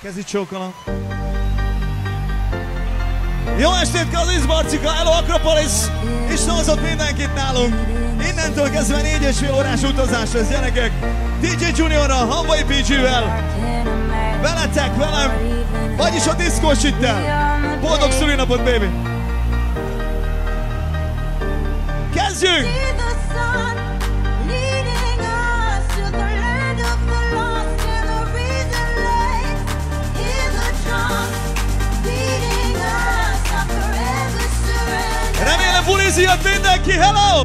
Kezit csókolom. Jó estét, Kazisz Barcika, hello Akropolis! Isten hozott mindenkit nálunk. Innentől kezdve 4,5 órás utazás lesz, gyerekek. DJ Juniorral, Hamvai PG-vel. Veletek, velem, vagyis a diszkós hittel. Boldog szülinapot, baby! Kezdjünk! Remélem buliziat mindenki, hello!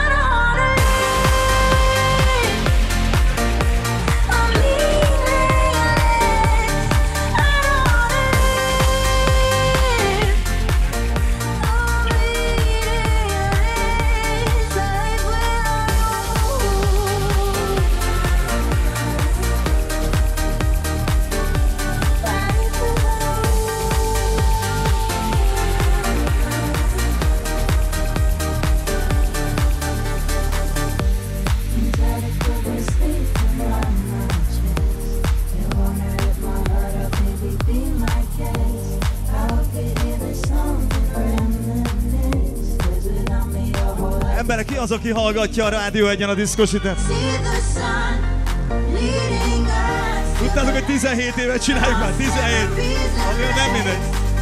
Emberek, ki az, aki hallgatja a Rádió Egyen a diszkositet? Tudtátok, hogy 17 évet csináljuk már? 17! Amivel nem mindegy.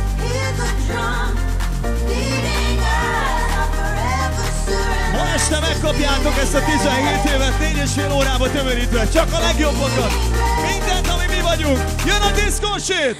Ma este megkapjátok ezt a 17 évet 4,5 órába tömörítve. Csak a legjobbakat. Mindent, ami mi vagyunk. Jön a diszkosit!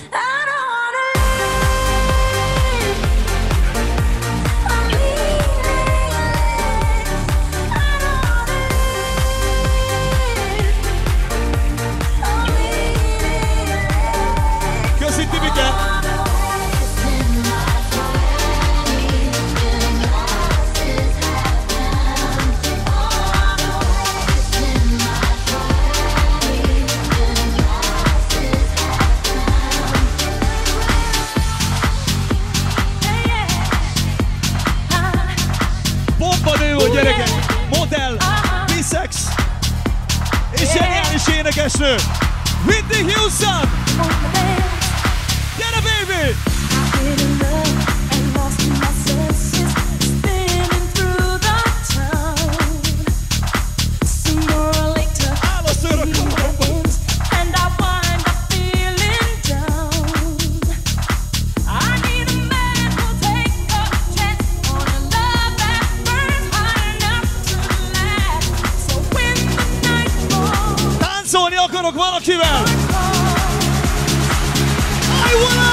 Gyerekek, modell, bisex és zseniális énekesnő, Whitney Houston! Gyere, baby! Áll a szőr a kamerában! Táncolni akarok valakivel! I wanna!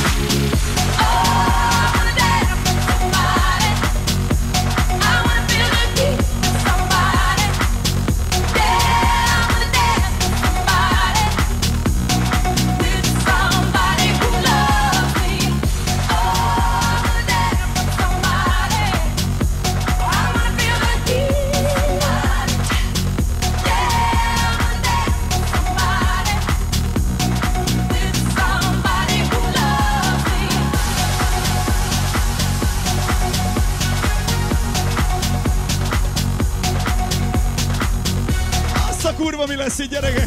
Kurva, mi lesz így, gyerekek?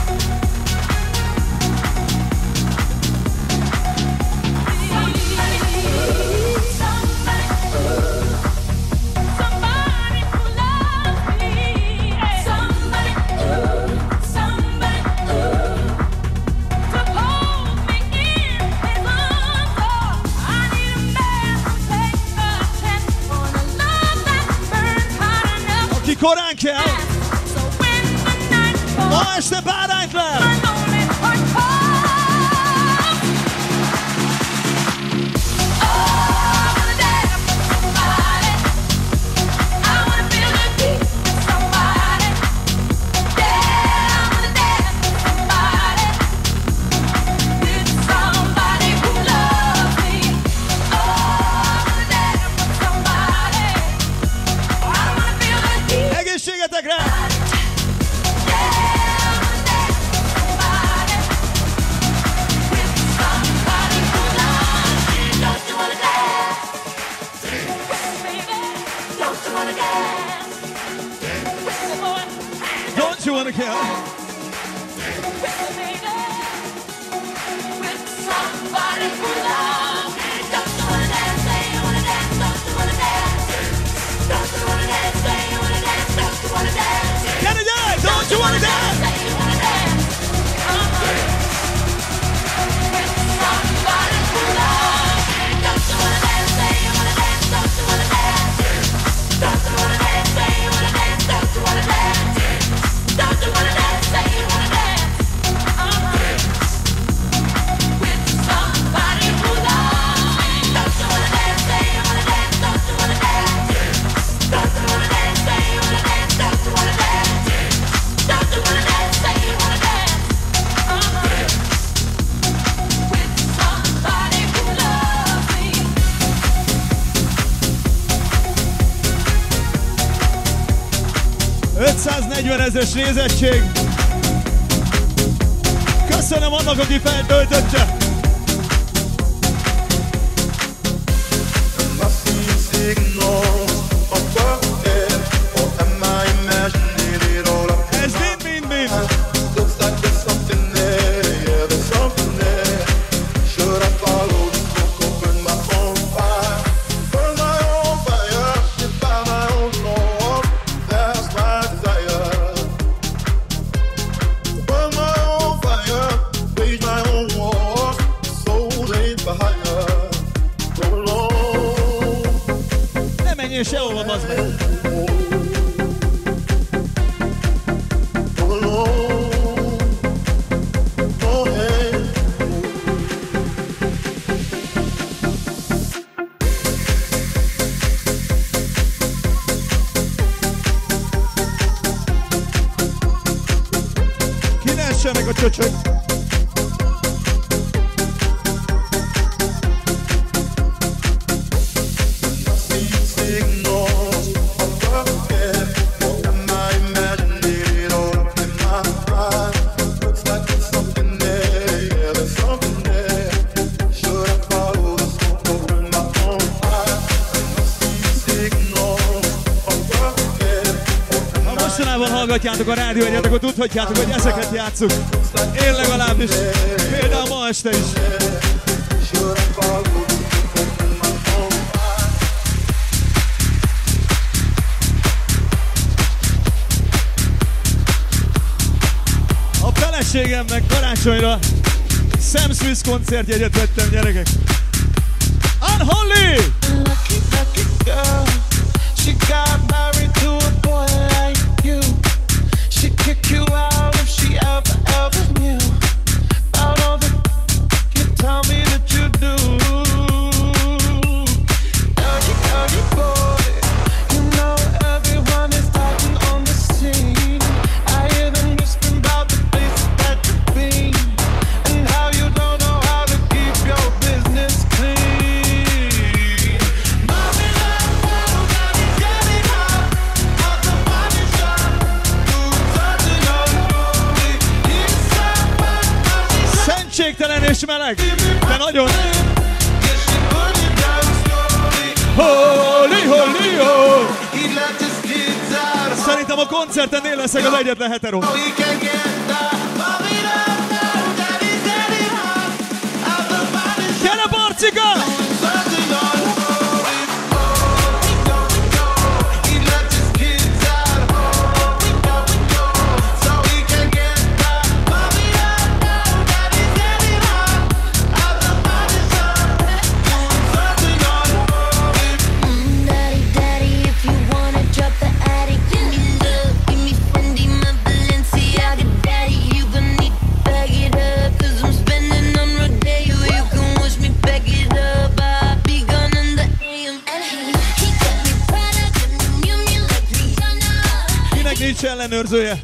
Aki korán kell, ma este báránytlen! Egészségetekre! 40 000-es nézettség. Köszönöm annak, aki feltöltötte. Ez mind. Nem menjél sehova, bazd meg! Kinessenek a csöcsök! Hallgatjátok a rádió egyet, akkor tudhatjátok, hogy ezeket játsszuk. Én legalábbis, például ma este is. A feleségemnek karácsonyra Sam Smith koncertjegyet vettem, gyerekek. Unholy! She got married to a boy like you. She'd kick you out if she ever knew about all the you tell me that you do. Dirty boy, you know everyone is talking on the scene. I hear them whispering about the places that you've been and how you don't know how to keep your business clean. Szentségtelen és meleg, de nagyon. Holy, holy, oh. Szerintem a koncerten én leszek az egyetlen hetero. Gyere, Barcika! Nincs ellenőrzője.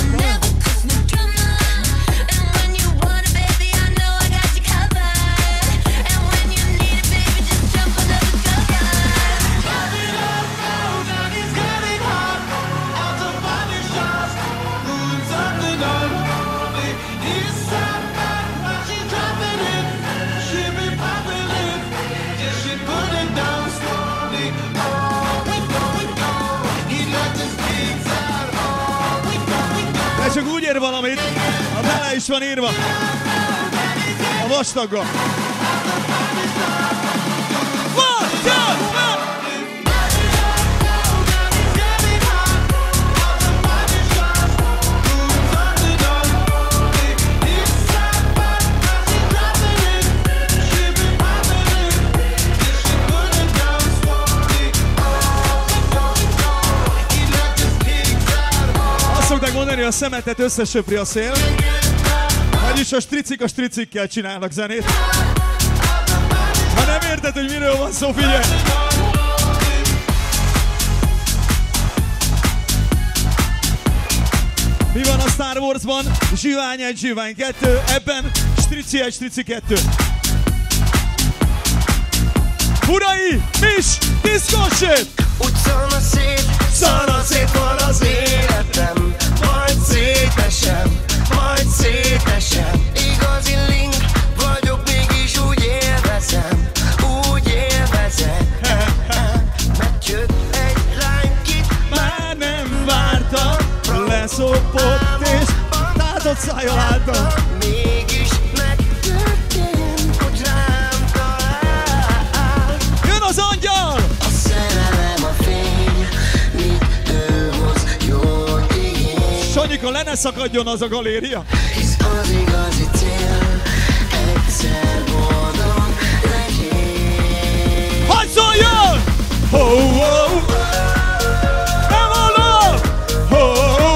Csak úgy ér valamit, ha bele is van írva a vastaggal. Szokták mondani, a szemetet összesöpri a szél, vagyis a stricikkel csinálnak zenét. Ha nem érted, hogy miről van szó, figyelj! Mi van a Star Warsban? Zsivány 1, Zsivány 2, ebben Strici 1, Strici 2. Urai, Mis, diszkosét! Úgy szalna szét van az életem, szétesem, majd szétesem. Igazi link vagyok, mégis úgy élvezem, úgy élvezem. Mert jött egy lány, kit már nem vártam, leszopott és tátott szájjal álltam. Mégis megtörtént, hogy rám talál. Jön az angyal! A szerelem, a fény, mit ő hoz, jól igény. Sanyika, le ne szakadjon az a galéria! Hisz az igazi cél, egyszer boldog legyél. Hadd szóljon! Ho-ho! Nem hallom! Ho-ho!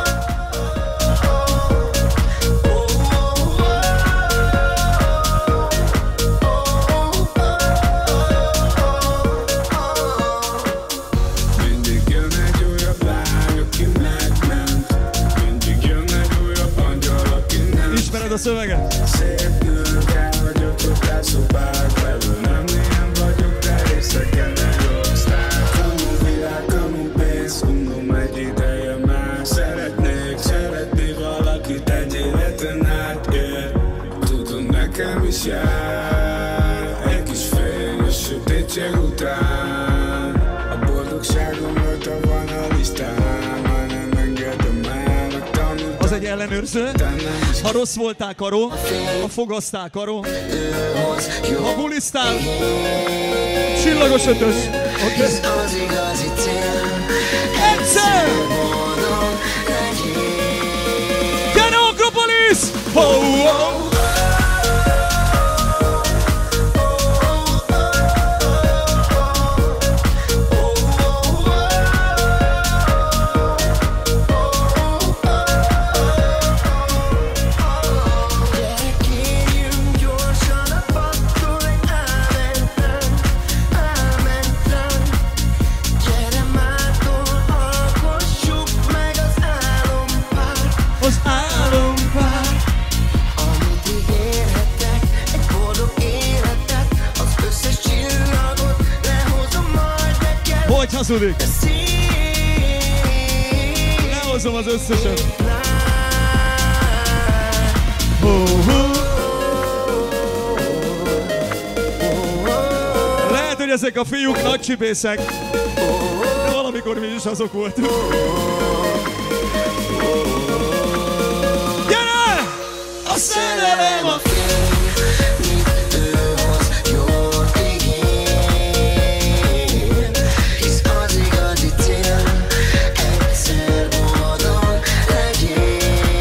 Mindig jön egy újabb lány, aki megment. Mindig jön egy újabb angyal, aki nem Ismered a szöveget? szép nő. Elhagyott hotelszobák belül, nem ilyen vagyok, de részeken egy rockstar. Kamu világ, kamu pénz, mondom egy ideje már. Szeretni valakit egy életen át, yeah. Tudom, nekem is jár egy kis fény a sötétség után. A boldogságom rajta van a listán, már nem engedem el, megtanultam. Az egy ellenőrző. Ha rossz voltál, Karó, ha fogasztál, Karó, ha buliztál, csillagos ötös. Oké? Hisz az igazi cél, Egyszer! boldog legyél. Gyere, Akropolis! Ho-ho! Gyere, kérjünk gyorsan a padtól egy ámentlen. Gyere mától, alkossuk meg az álompár. Az álompár. Amit ígérhetek, egy boldog életet, az összes csillagot lehozom majd neked. Hogy hazudik? De szép Lehozom az összeset. lány. Ho-ho! Lehet, hogy ezek a fiúk nagy csipészek, de valamikor mi is azok voltunk. Gyere! A szerelem a Mit ő hoz, jól igény. Hisz az igazi cél, egyszer boldog legyél.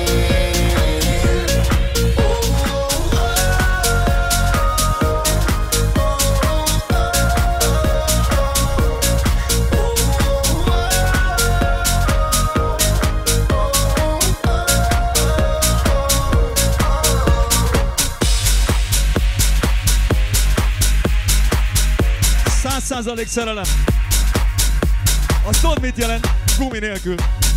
százalék szerelem. Azt tudod, mit jelent? Gumi nélkül.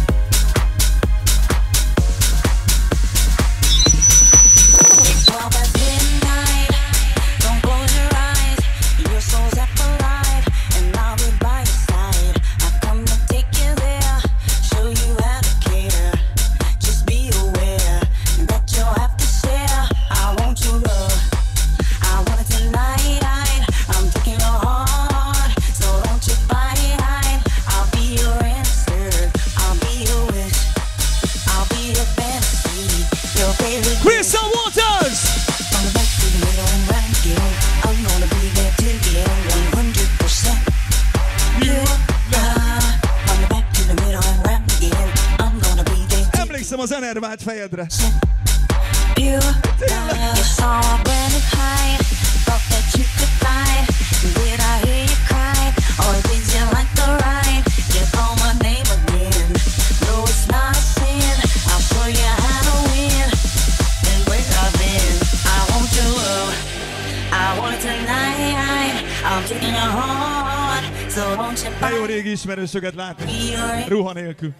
Az enervált fejedre. De jó régi ismerősöket látni. Ruha nélkül.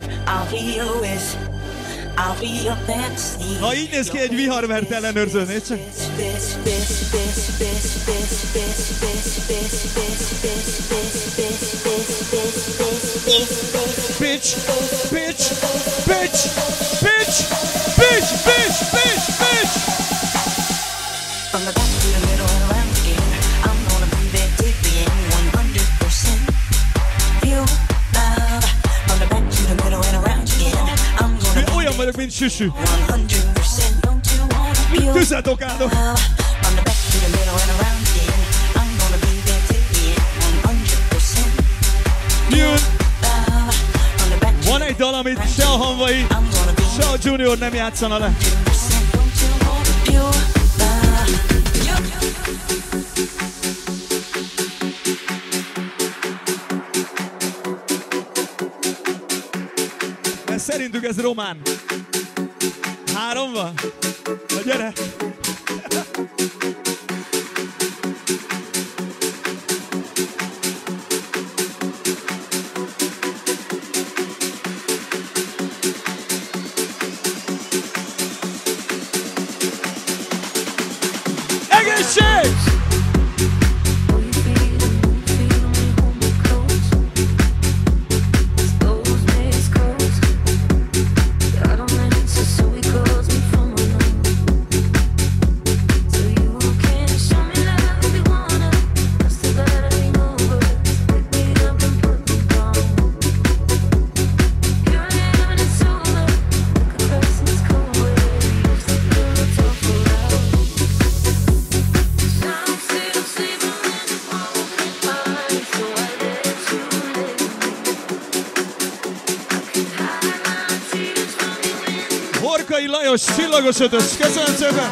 Na így néz ki egy viharvert ellenőrző, nézd csak. Bitch, bitch, bitch, bitch. From the back to the middle and around again. I'm gonna be there till the end, 100%. Pure love. From the back to the middle and around again. I'm gonna be olyan vagyok, mint Süsü. 100%. Don't you wanna pure Tüzet okádok. love? From the back to the middle and around again. I'm gonna be there till the end, 100%. Jön. Love. From the back to Van egy dal, amit se a Hanvai, I'm gonna be se a Junior nem játszana le. 100%. Don't you wanna pure love? Mert szerintük ez román. 3 van? Na gyere! Egészség! Horkai Lajos, Csillagos Ötös, köszönöm szépen!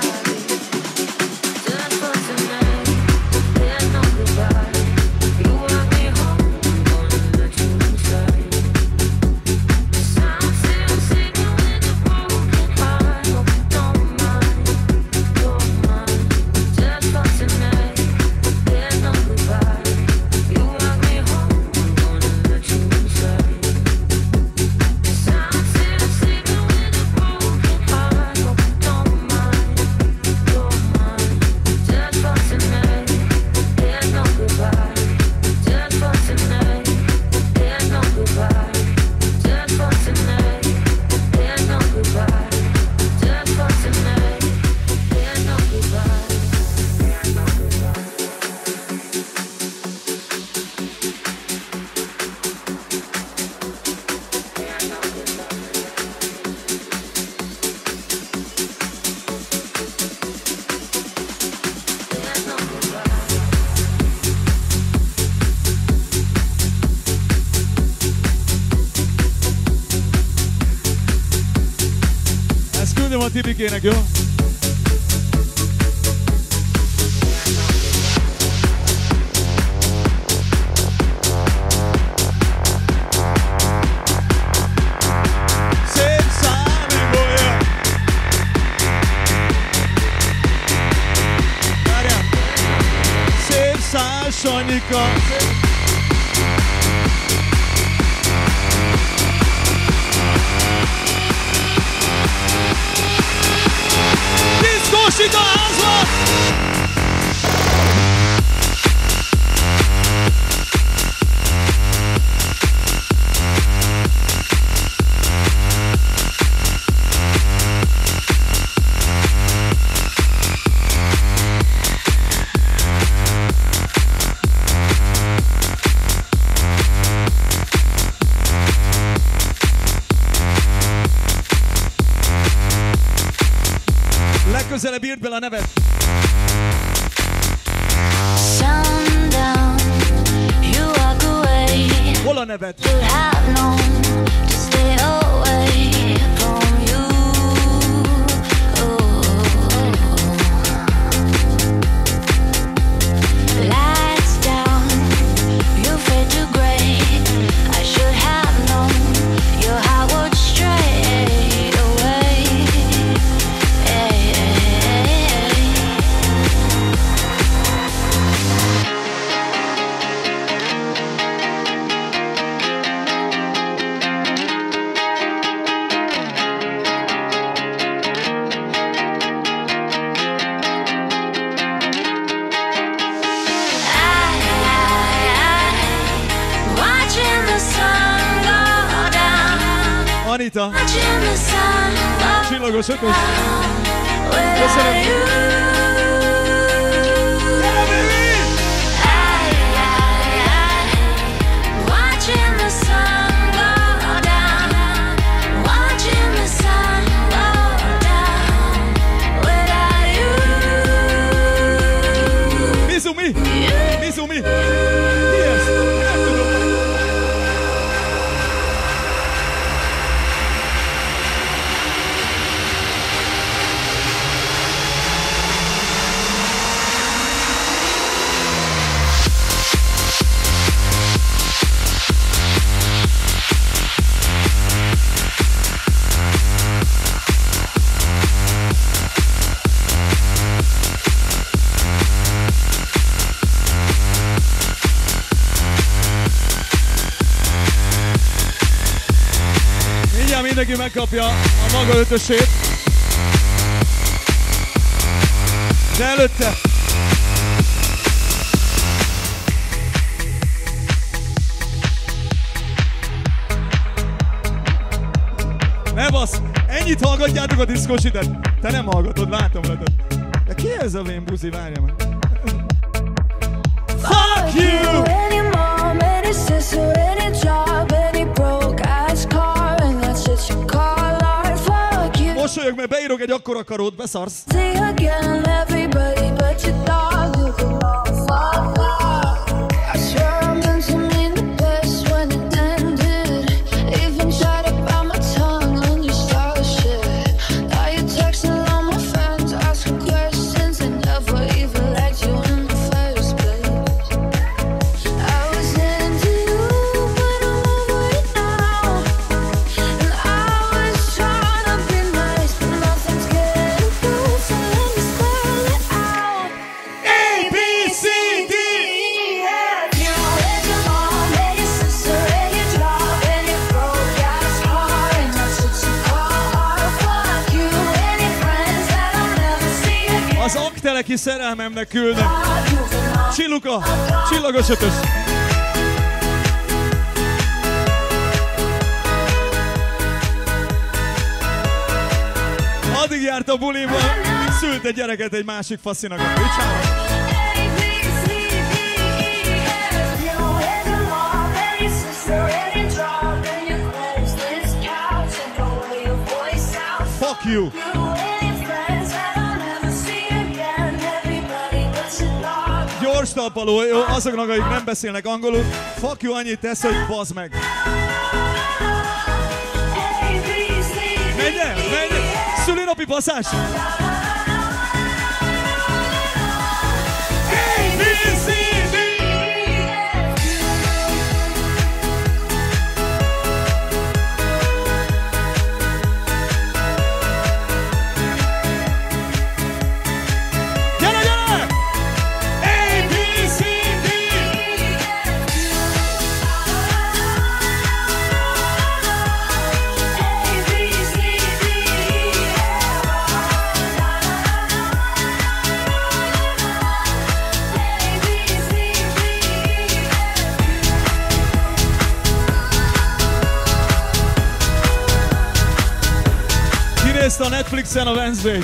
Küldöm a Tibikének, jó? Szép Számibolya! Várjál! Szép Sanyika! Diszkósít a házban! Legközelebb írd bele a nevet. Sundown, you walk away. Hol a neved? Should have known to stay away from you. Lights down, you fade to gray. I should have known your heart would stray away. Anita, Csillagos Ötös. Köszönöm. mindenki megkapja a maga ötösét. De előtte ne basz! Ennyit hallgatjátok a diszkósitet? Te nem hallgatod, látom rajtad. De ki ez a vén buzi? Várja meg. Fuck you! Any mom, any sister, any job, any broke ass car, and that's what you call art. Fuck you. Mosolyog, mert beírok egy akkora karót, beszarsz. See again, everybody but your dog. You can all fuck off. I swear I meant to mean the best when it ended. Even tried to bite my tongue when you started shit. Now you're texting all my friends, asking questions, and never even liked you in the first place. I was into you, but I'm over it now. And I was trying to be nice, but nothing's getting through, so let me spell it out. A, B, C, D. You and your mom, and your sister, and your job, and your broke ass car, and that's what you call art. Fuck you and your friends that I'll never see again. Az akteleki szerelmemnek küldöm. You can all Csilluka, csillagos ötös. Addig járt a bulimba, míg szült egy gyereket egy másik faszinak. Mit csinál? Fuck you! Gyors talpaló, jó, azoknak, akik nem beszélnek angolul. Fuck you annyit tesz, hogy bazd meg. Menjen, menjen! Szülinapi passzás! A, B, C, D. Gyere, gyere! A, B, C, D. Kinézte a Netflixen a Wednesday-t.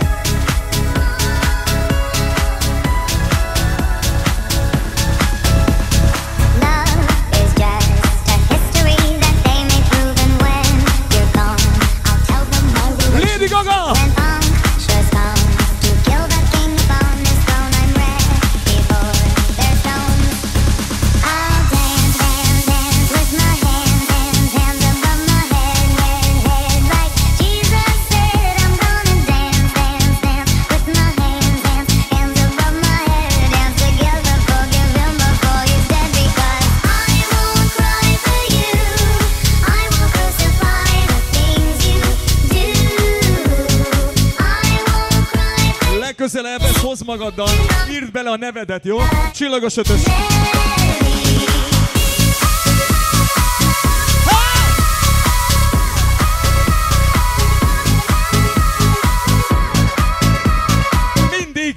Love is just a history that they may prove, and when you're gone, I'll tell them how we Lady Gaga! when punctures come to kill the king upon his throne. I'm ready for their stones. I'll dance, dance, dance with my hands above my head, like Jesus said. I'm gonna dance, dance, dance with my hands above my head. Dance together, forgive him before he's dead, because I won't cry for you. I won't crucify the things you do. I won't cry for you. Legközelebb ezt hozd magaddal, írd bele a nevedet, jó? Csillagos ötös. Mindig!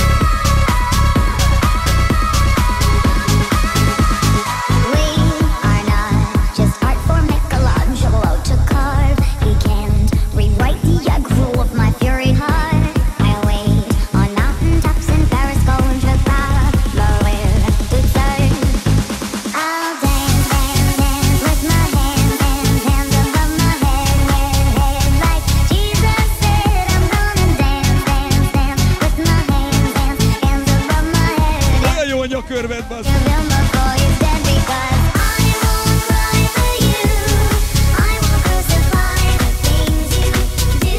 We are not just art for Michelangelo to carve. He can't rewrite the aggro of my fury heart. I wait on mountaintops in Paris, going to Berlin to turn. I'll dance, dance, dance with my hands above my head, like Jesus said. I'm gonna dance, dance, dance with my hands above my head. Olyan jó a nyakörved, bazd. Before he's dead, because I won't cry for you. I won't crucify the things you do.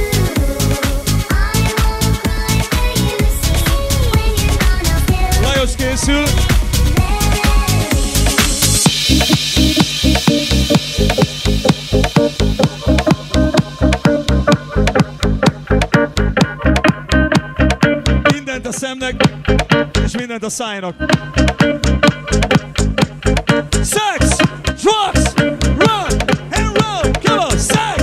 I won't cry for you. See, when you're gonna feel Lajos készül. Mindent a szemnek, és mindent a szájnak. Sex, drugs, run and roll, come on, sex!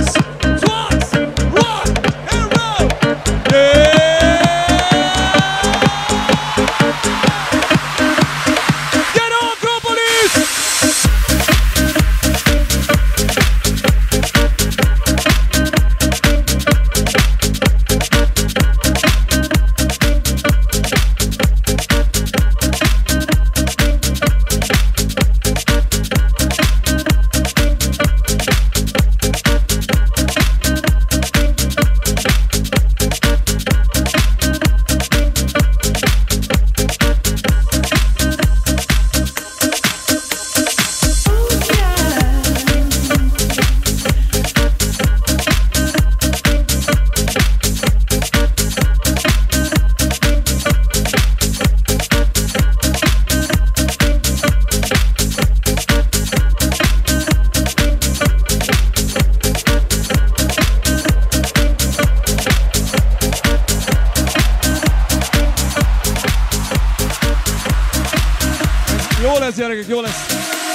Jó lesz, gyerekek, jó lesz.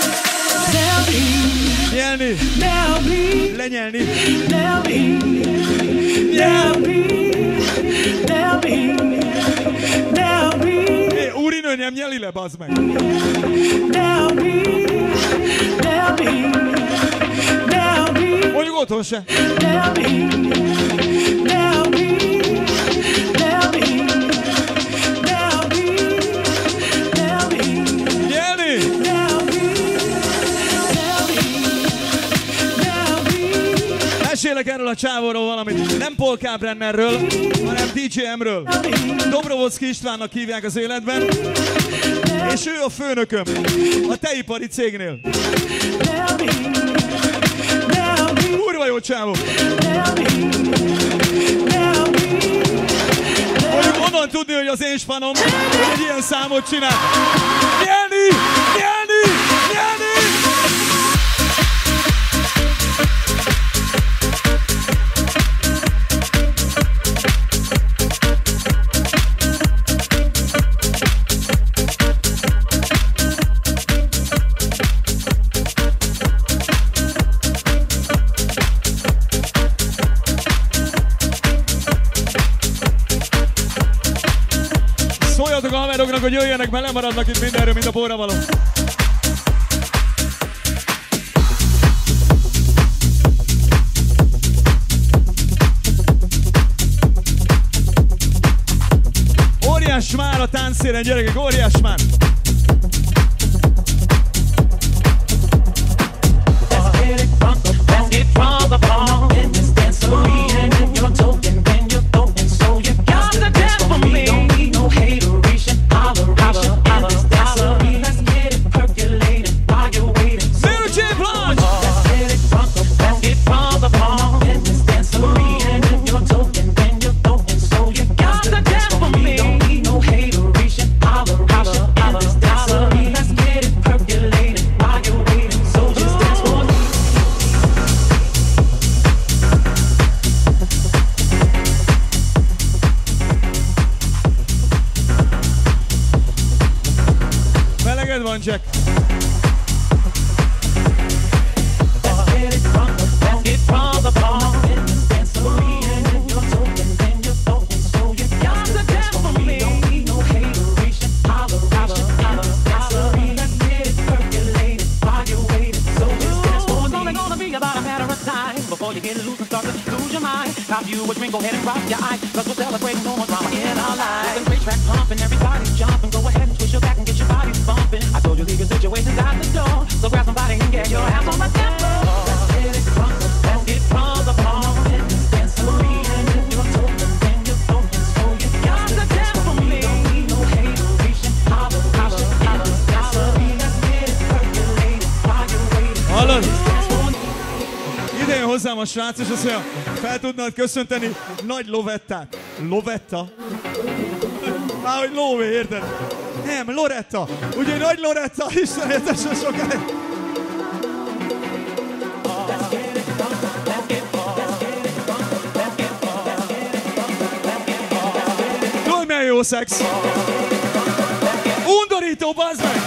Nyelni. Lenyelni. Hé, úrinő nem nyeli le, bazd meg. Mondjuk otthon se. Mesélek erről a csávóról valamit, nem Paul Kalkbrennerről, hanem DJ-mről. Dobrovolszki Istvánnak hívják az életben, és ő a főnököm a tejipari cégnél. Kurva jó csávó! Mondjuk onnan tudni, hogy az én spanom, hogy egy ilyen számot csinál. Nyelni! Nyelni! Nyelni! Szóljatok a haveroknak, hogy jöjjenek, mert lemaradnak itt mindenről, mint a porravaló. Óriás már a táncszéren, gyerekek, óriás már! Jack. A srác, és azt mondja, fel tudnád köszönteni Nagy Lovettát. Lovetta? Már hogy lóvé, érted? Nem, Loretta. Ugye Nagy Loretta, Isten értesen sokáig. Tudod, milyen jó szex? Undorító, bazd meg!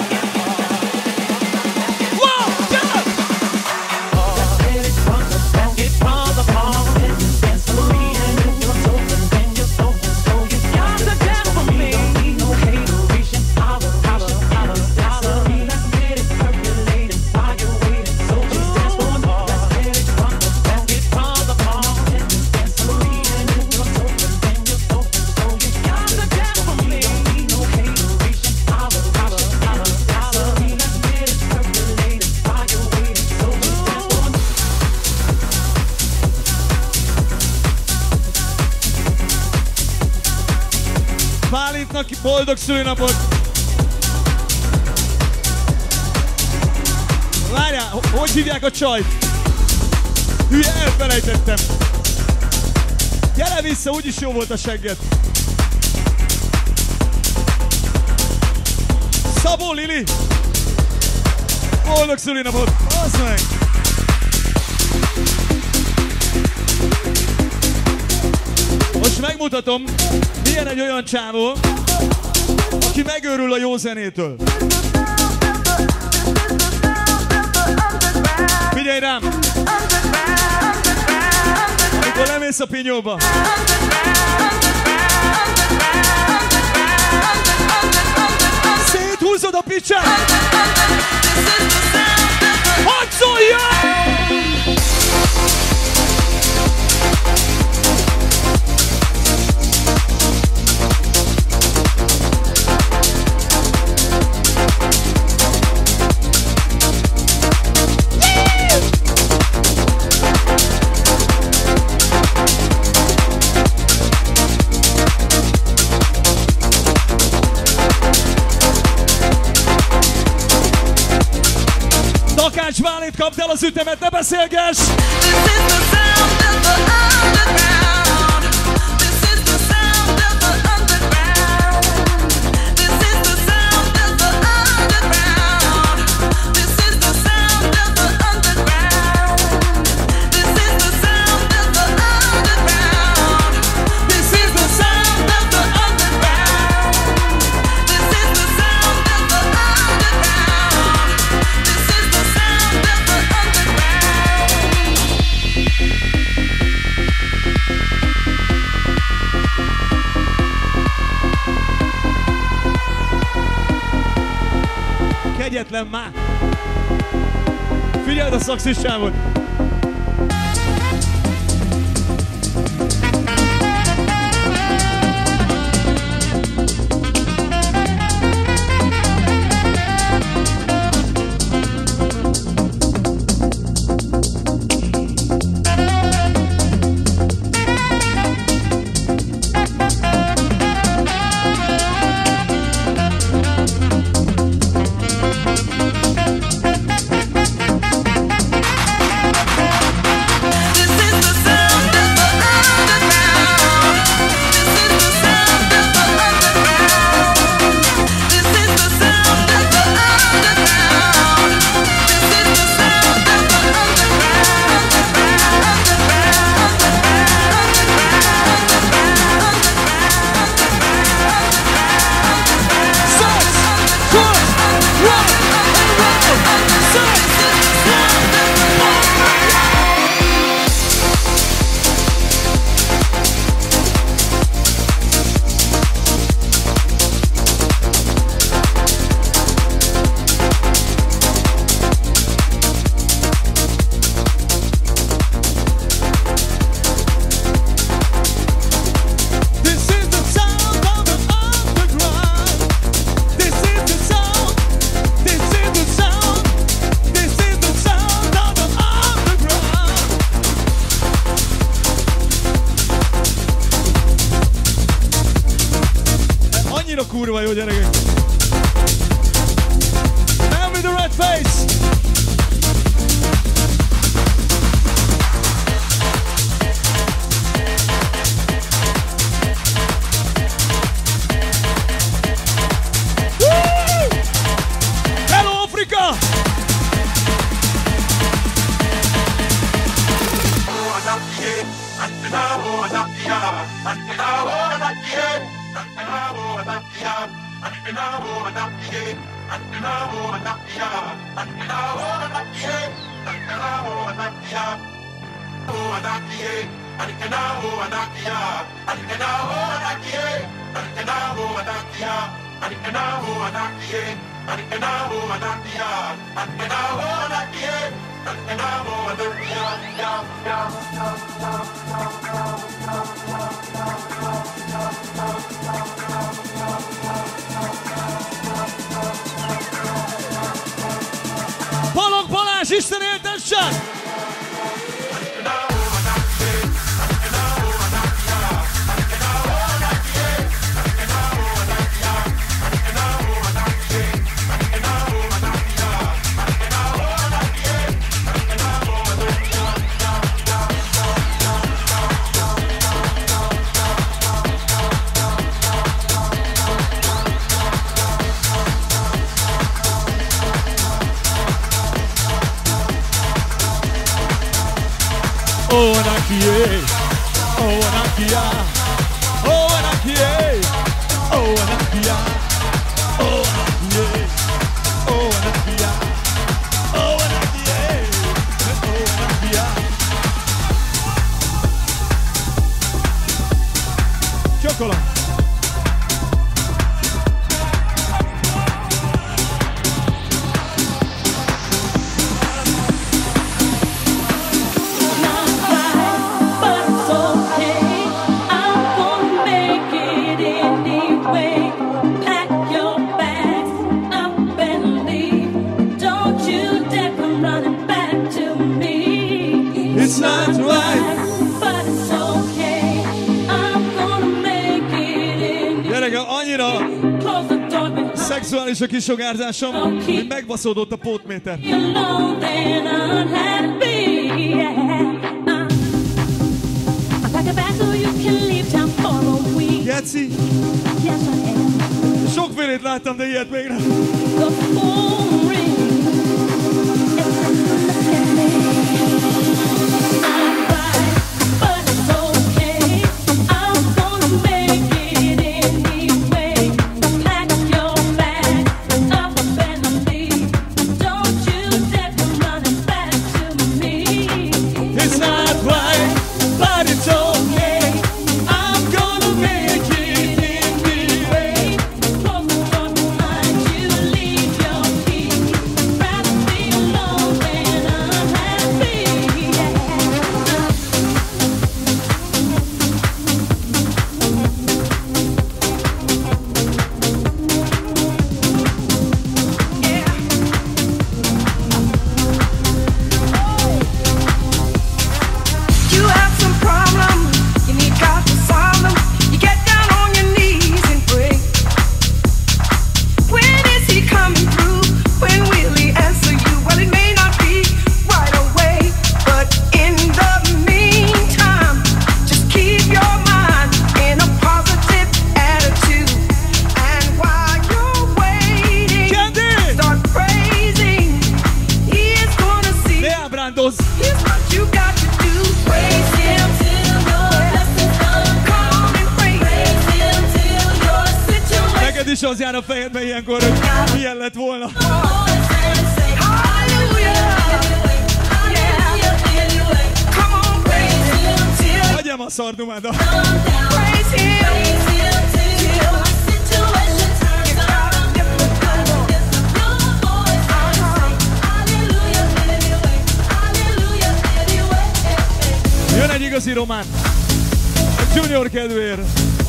Boldog szülinapot! Várjál, hogy hívják a csajt? Hülye, elfelejtettem. Gyere vissza, úgyis jó volt a segged. Szabó Lili! Boldog szülinapot! Azd meg! Most megmutatom, milyen egy olyan csávó, aki megőrül a jó zenétől. Figyelj rám! Amikor lemész a pinyóba. Széthúzod a picsát! Hadd szóljon! Takács Bálint, kapd el az ütemet, ne beszélgess! Kegyetlen már! Figyeld a szaxisávot! Kurva jó gyerekek! Man with the red face! Woo! Hello Africa! Balogh Balázs, Isten éltessen! Oh, Anakie, oh, Anakia, oh, Anakie, oh, Anakia, oh, Anakie, oh, Anakia, oh, Anakie. Szexuális a kisugárzásom, hogy megbaszódott a pótméter. Geci? Sokfélét láttam, de ilyet még nem. is az jár a fejedbe ilyenkor, hogy milyen lett volna. Hagyjam a szardumádat. Jön egy igazi román. A Junior kedvéért.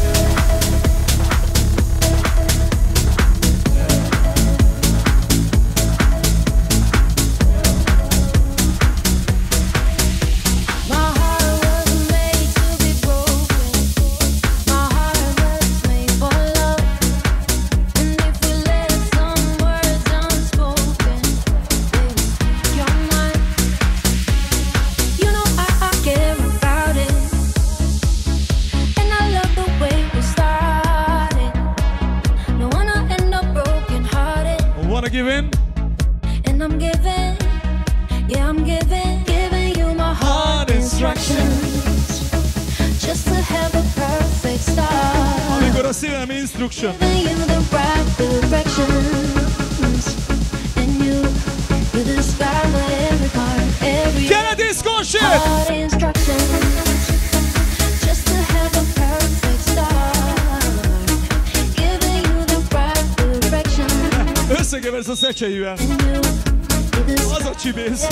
Összekeversz a szecseivel. Az a csibész.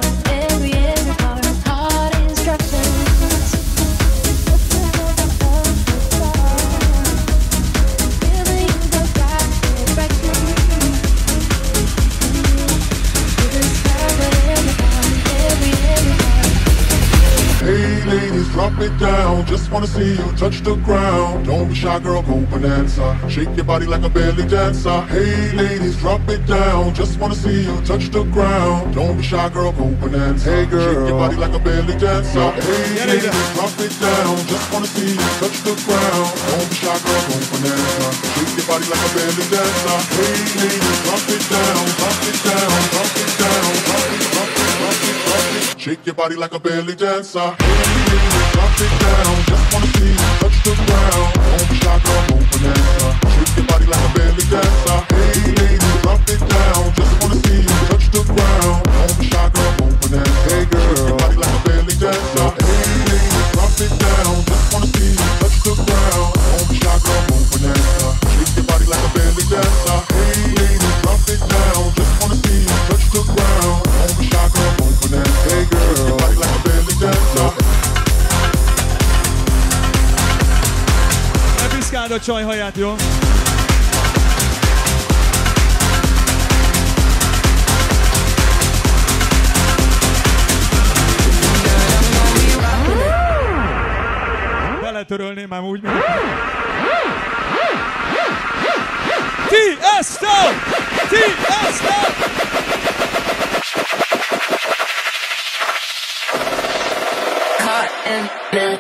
Drop it down, just wanna see you touch the ground. Don't be shy, girl, go bonanza. Shake your body like a belly dancer. Hey ladies, drop it down, just wanna see you touch the ground. Don't be shy, girl, go bonanza. Hey girl, shake your body like a belly dancer. Hey ladies, drop it down, just wanna see you touch the ground. Don't be shy, girl, go bonanza. Shake your body like a belly dancer. Hey ladies, drop it down, drop it down, drop it down, drop it, drop it, drop it, drop it. Shake your body like a belly dancer. Hey ladies, drop it down, just wanna see you touch the ground. Don't be shy, girl, go bonanza. Shake your body like a belly dancer. Hey ladies, drop it down, just wanna see you touch the ground. Don't be shy, girl, go bonanza. Hey girl, shake your body like a belly dancer. Hey ladies, drop it down, just wanna see you touch the ground. Don't be shy, girl, go bonanza. Shake your body like a belly dancer. Hey ladies, drop it down, just wanna see you touch the ground. Don't be shy, girl, go bonanza. Hey girl, shake your body like a belly dancer. Piszkáld a csaj haját, jó? Beletörölném már úgy, mint... TSM! Tiesto! Tiesto! Caught in the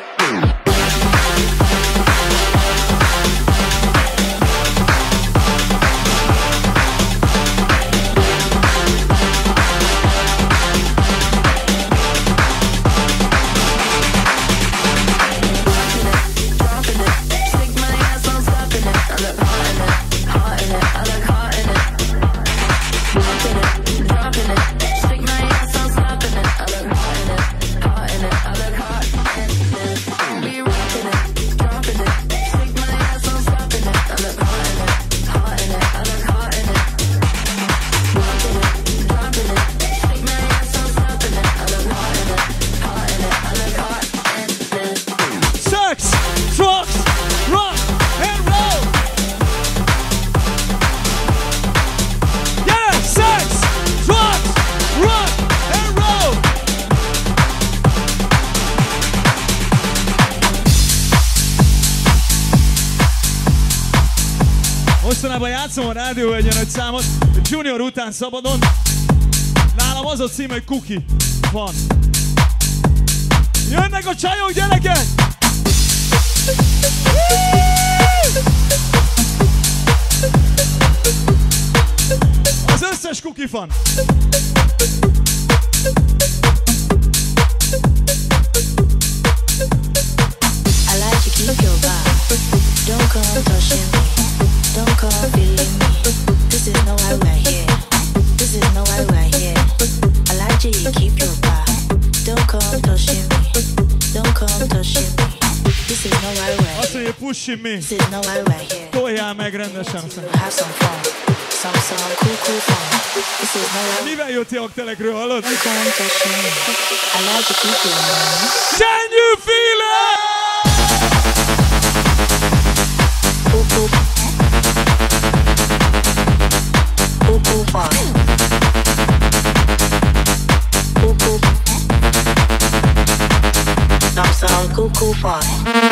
Mostanában játszom a rádió egy nagy számot, Junior után szabadon. Nálam az a cím, hogy Cookie van. Jönnek a csajok, gyerekek! Az összes Cookie fan. I like to keep your vibe. Don't come touching me. Don't come feeling me. This is no why we're here. This is no why we're here. I like to keep your vibe. Don't come touching me. Don't come touching me. This is no why we're here. Azt mondja, pushing me. This is no why we're here. Toljál meg rendesen. Have some fun. Some cool fun. This is no why. Mivel jöttél aktelekről, hallod? Don't come touching me. I like to keep your money. Can you feel it? Cool fun. Some cool fun.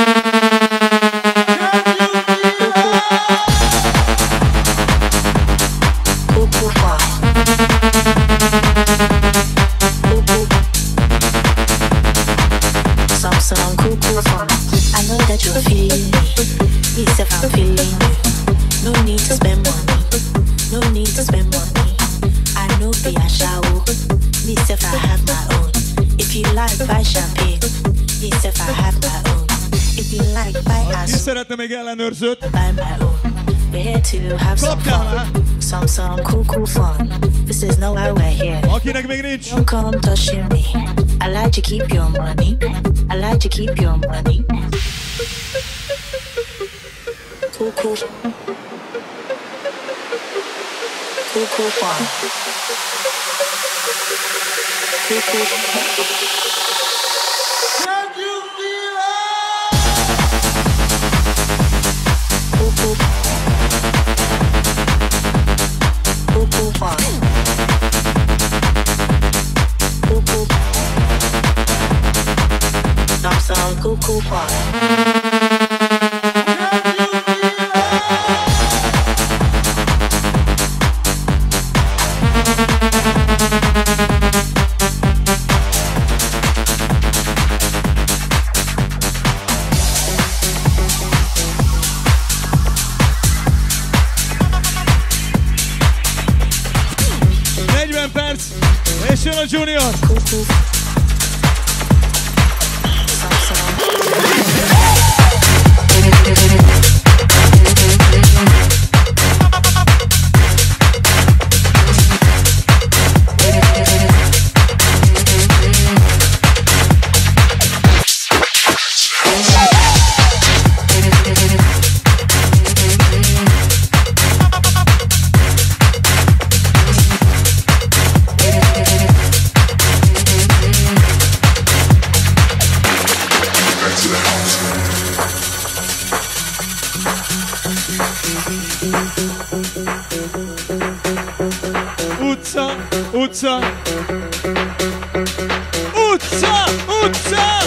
Some cool fun. I know that you're feeling me. If I'm feeling you. No need to spend money. No need to spend money. I know be a shower. This if I have my own. If you like, buy champagne. This if I have my own. If you like, buy Ki ice. szeretne még ellenőrzőt? Buy my own. We're here to have some fun. Some cool fun. This is no why we're here. Akinek még nincs. Don't come touching me. I like to keep your money. I like to keep your money. Cool fun. Cool fun. Can you feel Cool fun. Some cool fun. És jön a Junior! Utca, utca, utca, utca!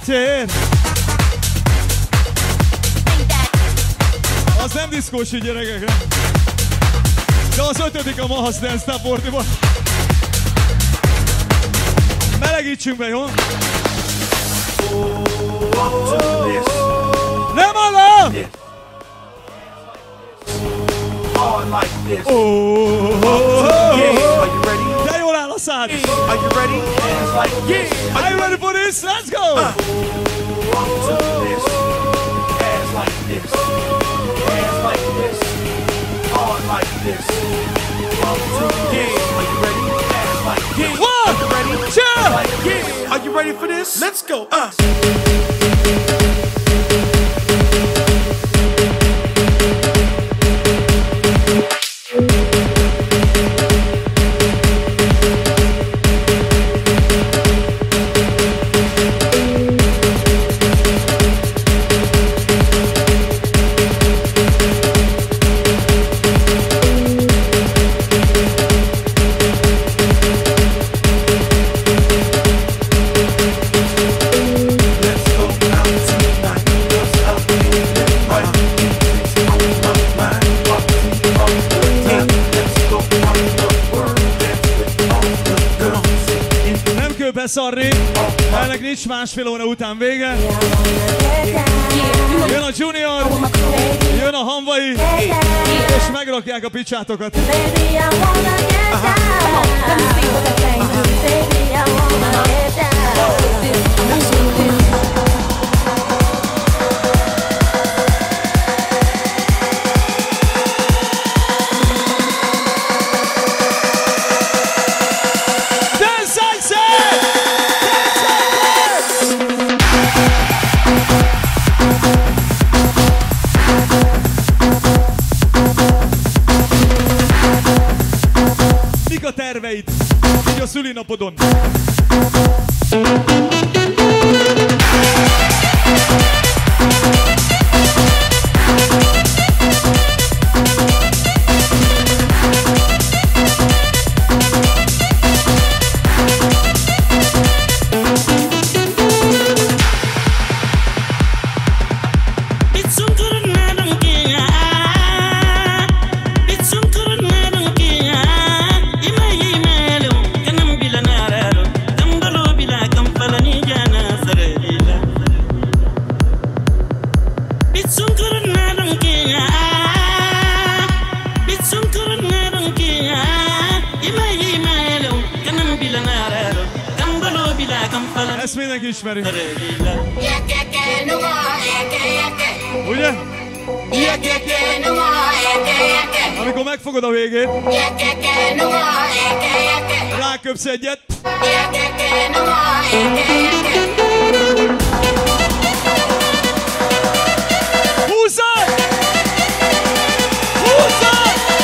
tér. Az nem diszkós így, gyerekek, nem? De az 5. a Mahasz Dance Top 40-ban. Melegítsünk be, jó? Nem hallom! De jól áll a szád! Are you ready for this? Let's go! One, two! Are you ready for this? Let's go! Szarni, ennek nincs másfél óra után vége. Jön a Junior, jön a Hanvai, és megrakják a picsátokat. Terveid, így a szülinapodon. Ezt mindenki ismeri. Ugye? Amikor megfogod a végét, ráköpsz egyet. Húzzad! Húzzad!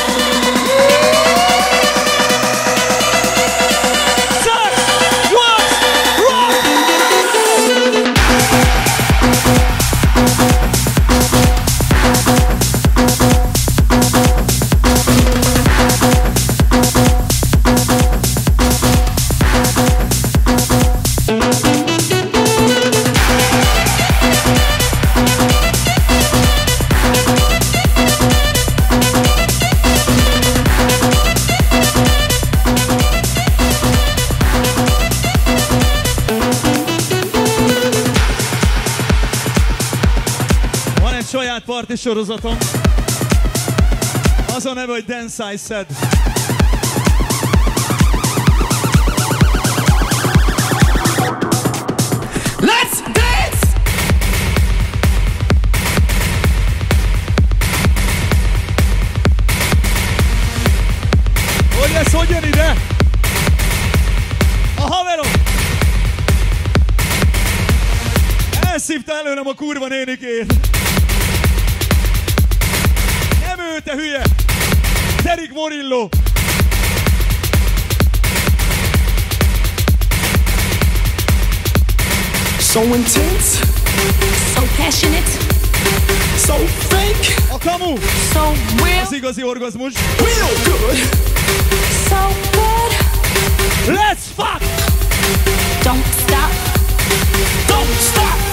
Party sorozatom. Az a neve, hogy Dance I Said. Let's dance! Hogy ez hogy jön ide? A haverom! Elszívta előlem a kurva nénikét. Nem ő, te hülye! Derek Morillo! So intense, So passionate, so fake, A kamu! so real, Az igazi orgazmus! real good. so good. Let's fuck! Don't stop. Don't stop.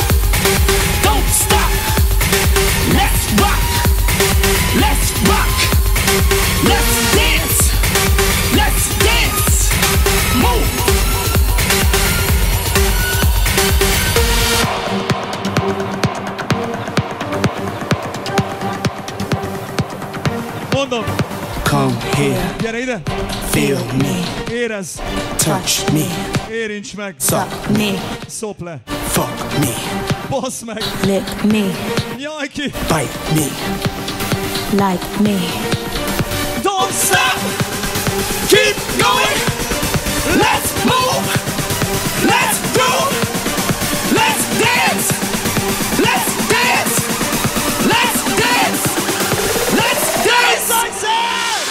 Gyere ide! Feel me, Érezd! touch me, Érints meg! Suck me, Szopd le! fuck me, Bassz meg! lick me, Nyalj ki! bite me. like me. Don't stop! Keep going. Let's move. Let's do. Let's dance. Let's dance. Let's dance. Let's dance. I said!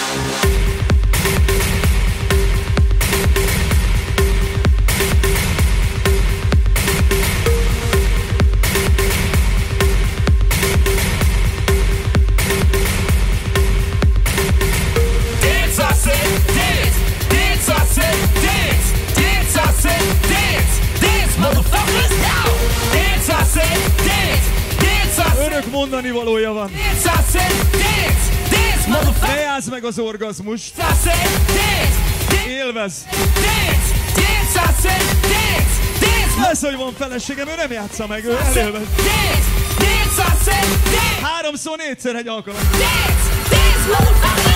Dance, I said, dance. Dance, I said, dance. Dance, I said, dance. Dance, motherfuckers. Dance, I said, dance. Dance, I said, Örök mondani valója van. dance, I said, dance. Dance, Ne motherfuckers. játsz meg az orgazmust. I said, dance. Élvezd! Dance, dance, I said, dance. Dance, Ez, hogy van feleségem, ő nem játsza meg, ő I said, elélvez. dance. Dance, I said, dance. Háromszor, négyszer egy alkalom. Dance, dance, motherfuckers.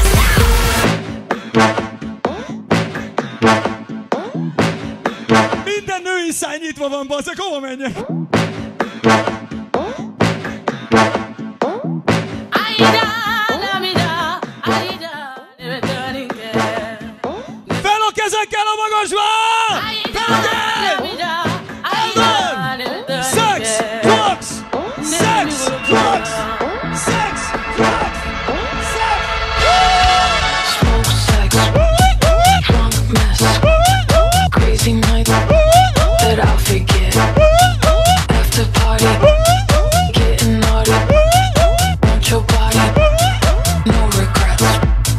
Minden női száj nyitva van, bazzak, hova menjek? Fel a kezekkel a magasba! Sex, drugs! Sex, drugs! Sex, drugs! Sex! Smoke, sex, drunk mess, crazy night that I'll forget. After party, getting naughty, want your body, no regrets.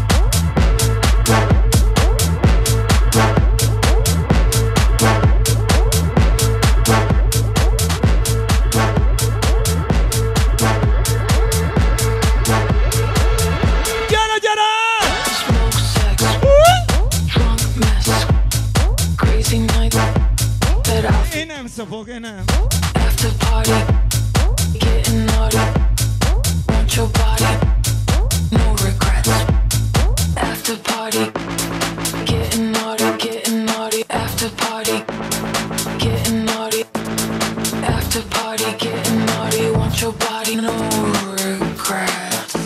Gyere, gyere! Smoke, sex, drunk mess, crazy night that I'll Én nem szopok, én nem. After party, getting naughty, want your body, no regrets. After party, getting naughty, after party, getting naughty, after party, getting naughty, want your body, no regrets.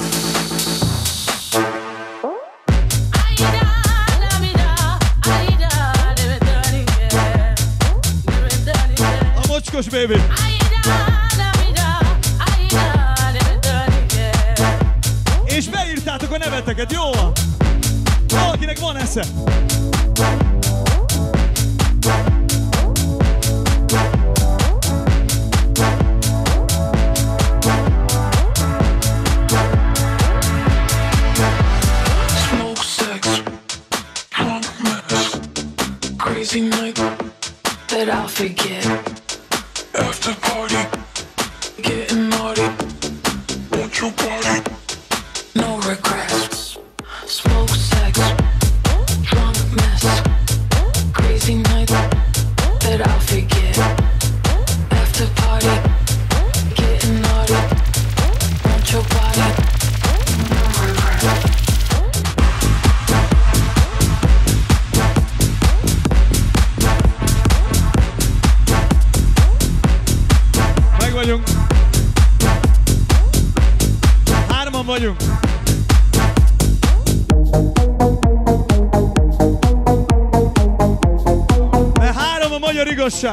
A mocskos baby. És beírtátok a neveteket, jó van? Valakinek van esze. Smoke, sex, drunk mess, crazy night that I'll forget. After party, getting naughty, want your body, no regrets. Smoke, sex, drunk mess, crazy night that I'll forget. After party, getting naughty, want your body, no regrets. Meg vagyunk. Hárman vagyunk. De három a magyar igazság.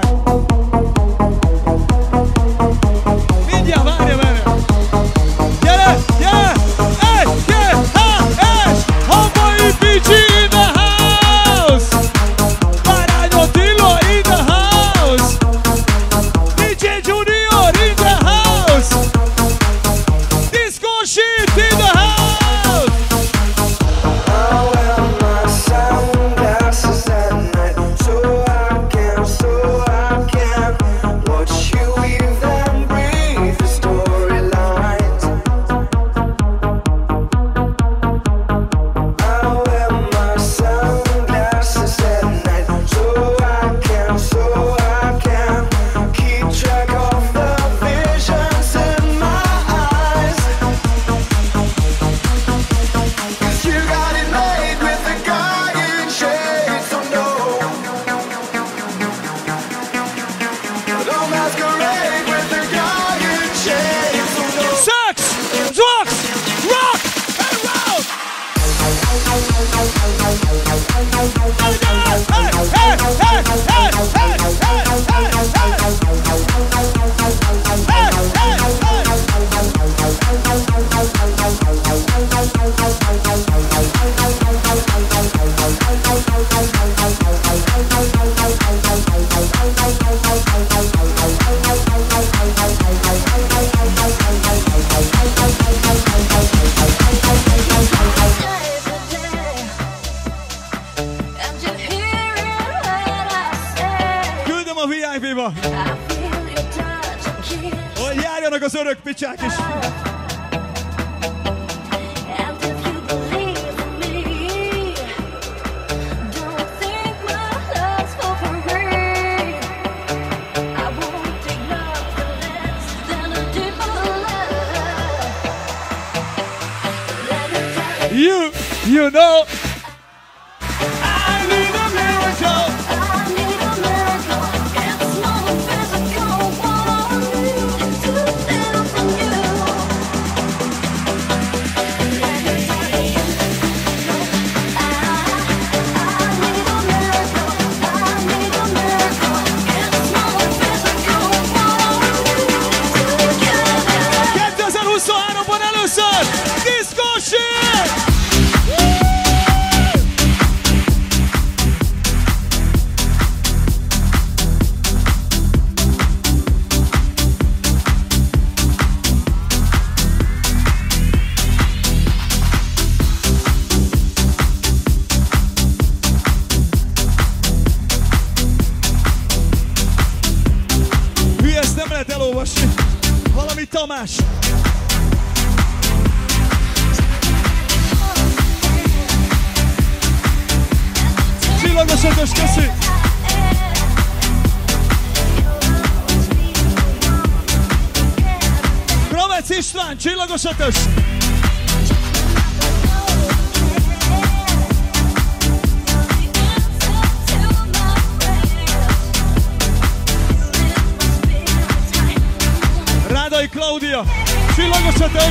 Mindjárt, várja! Gyere, gyere! Egy, két, és Hamvai PG in the house! Bárány Attila in the house! DJ Junior in the house! Disco shit in the house! I wear my sunglasses at night so I can watch you weave and breathe the storylines. I wear my Küldöm a VIP-ba, hogy járjanak az örök picsák is. You know, I need a miracle. Elolvasni. Valami Tamás. Csillagos ötös, köszi! Kravec István, csillagos ötös! Rádai Klaudia, csillagos ötös!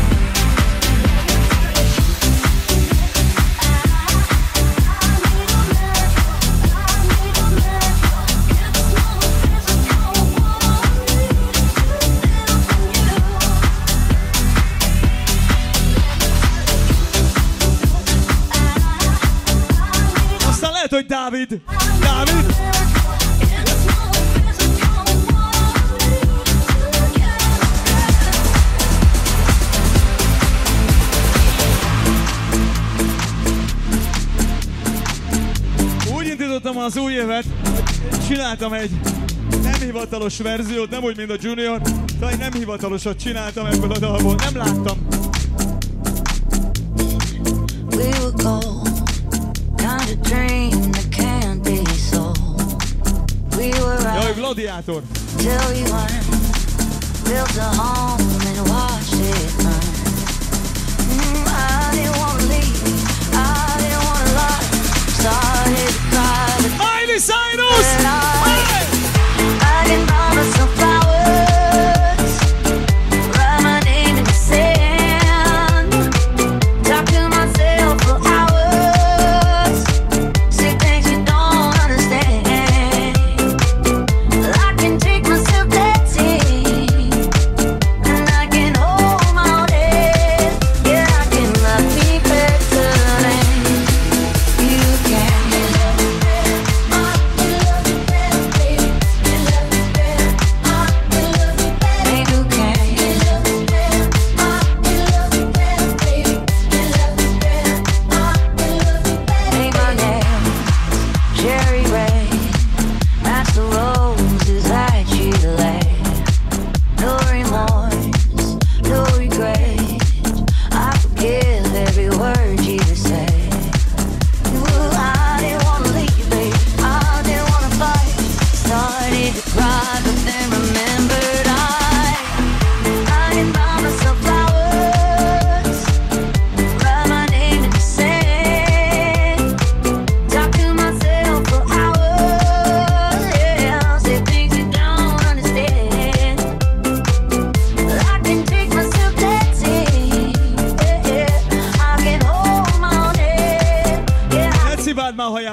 Aztán lehet, hogy Dávid! Dávid! Az új évet, csináltam egy nem hivatalos verziót, nem úgy, mint a Junior, de egy nem hivatalosat csináltam ebből a dalból, nem láttam. Jaj, Gladiátor! Miley Cyrus! I can promise some flowers, write my name in the sand, talk to myself for hours, say things you don't understand. I can take myself dancing, and I can hold my own head. Yeah, I can love me better than you can.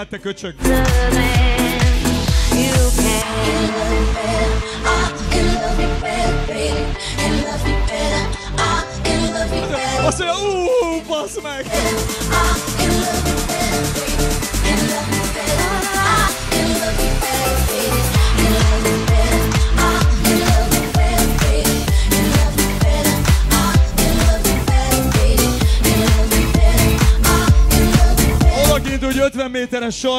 magad, te köcsög. Azt mondja, bassz meg! Odakint úgy 50 méteres sor.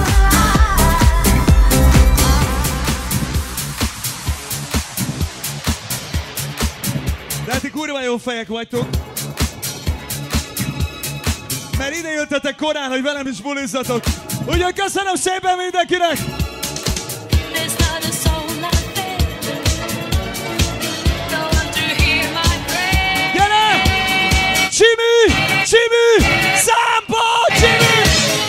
De ti kurva jó fejek vagytok. Mert ide jöttetek korán, hogy velem is bulizzatok. Úgyhogy köszönöm szépen mindenkinek! Gyere! Csimi! Csimi! Számba! Csimi!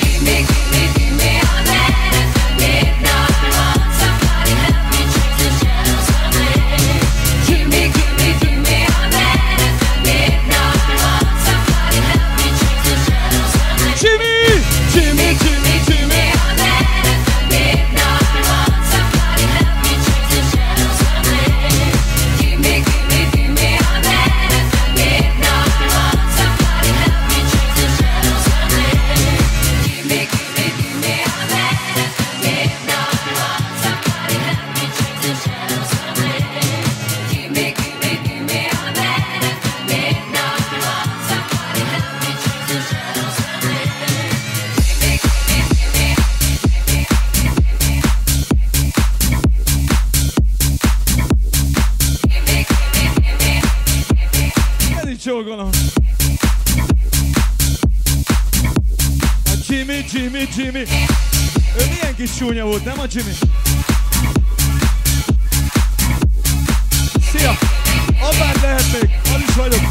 Csókolom. A Jimmy. Ő milyen kis csúnya volt, nem a Jimmy? Szia! Abban lehetnék, az is vagyok.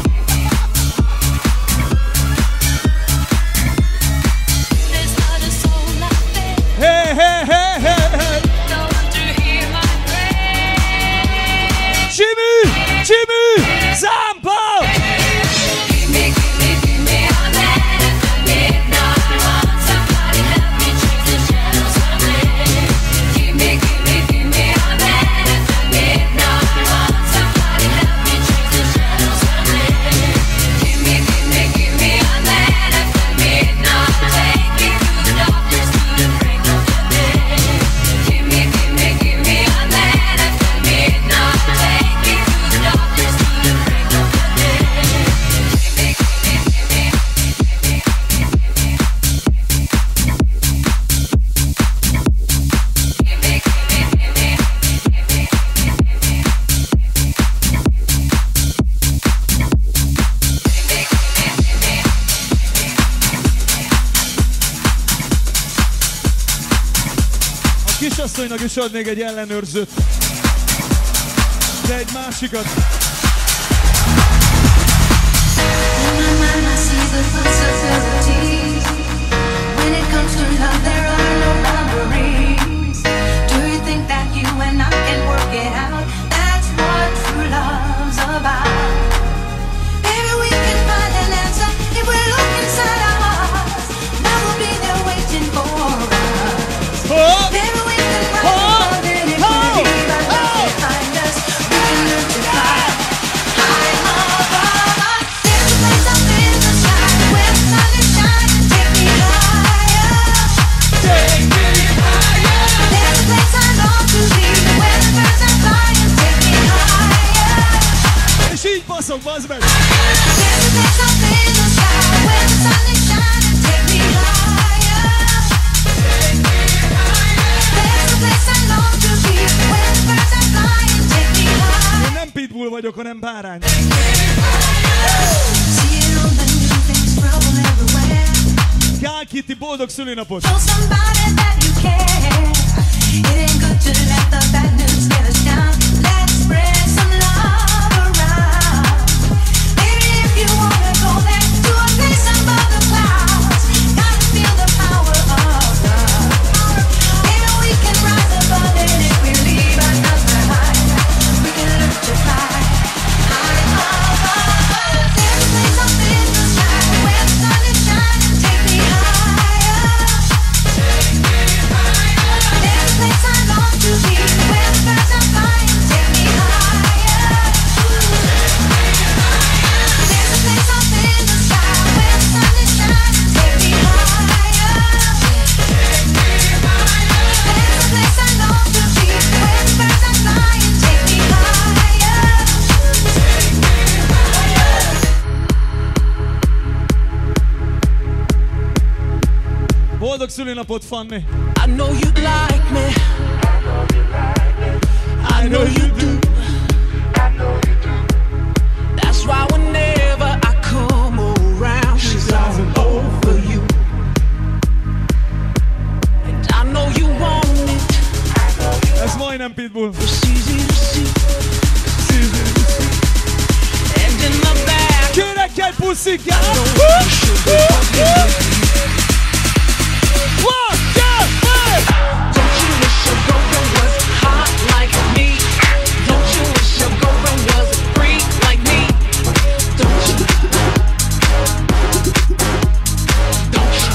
Hey! Jimmy! Zampa! Kisasszonynak is adnék egy ellenőrzőt, de egy másikat. Bazd meg! Én nem pitbull vagyok, hanem bárány. Gál Kitty, boldog szülinapot! szülinapot, Fanni! I know you'd like me. I know you do. That's why whenever I come around, she's all over you. And I know you want it. Ez majdnem Pitbull. It's easy to see. And in the back, Kérek egy puszikát! I know you should be fucking with me. Don't you wish your girlfriend was hot like me? Don't you wish your girlfriend was a freak like me? Don't you? Don't you?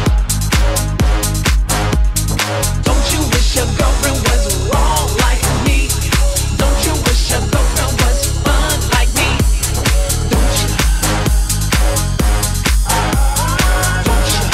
Don't you wish your girlfriend was wrong like me? Don't you wish your girlfriend was fun like me? Don't you? Don't you?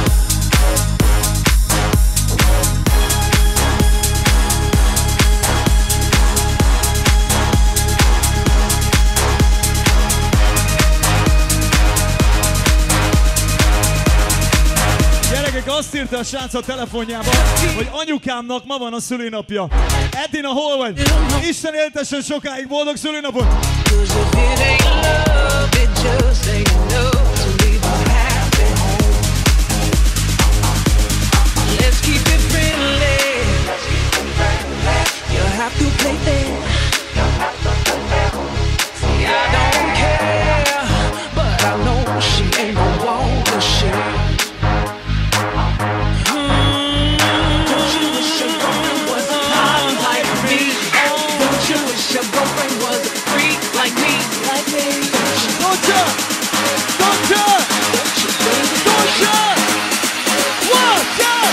Gyerekek, azt írta a srác a telefonjában, hogy anyukámnak ma van a szülinapja. Edina, hol vagy? Isten éltessen sokáig, boldog szülinapot! 'Cause if it ain't love, it just ain't enough to leave a happy home. Let's keep it friendly. You have to play fair. See, I don't care, but I know she ain't gonna want to share. Don't you wish your girlfriend was hot like me? Don't you wish your girlfriend was a freak like me? Like me? Don't you? Don't you? Don't you, baby? Don't you? Walk out!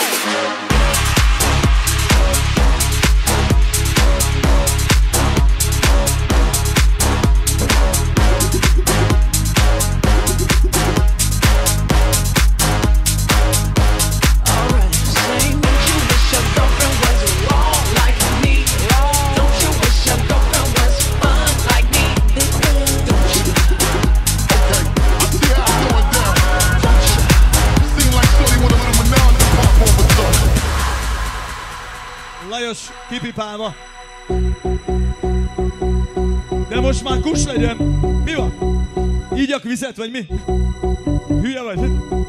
Alright, saying don't you wish your girlfriend was wrong like me? Don't you wish your girlfriend was fun like me? Don't you? I see how it's going down. Seem like Shorty want a little menage to pop over something. Lajos kipipálva. De most már kus legyen. Mi van? Ígyak vizet, vagy mi? Hülye vagy?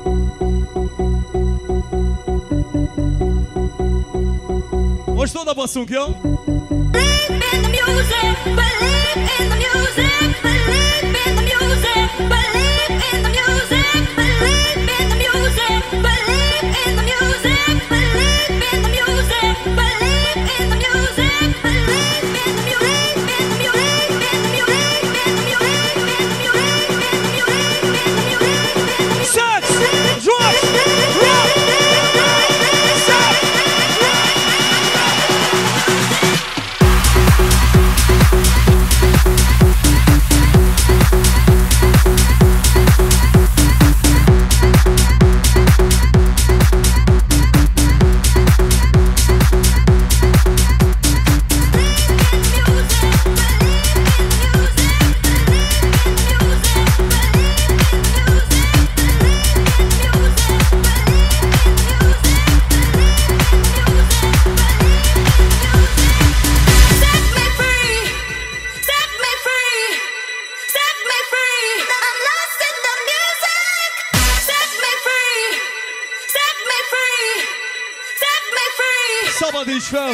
Most oda basszunk, jó? Believe in the music, believe in the music, believe in the music, believe in the music, believe in the music, believe in the music, believe in the music, believe in the music, believe in the music, believe in the music. Sex! Drugs! Rock! Sex! Szabadíts fel!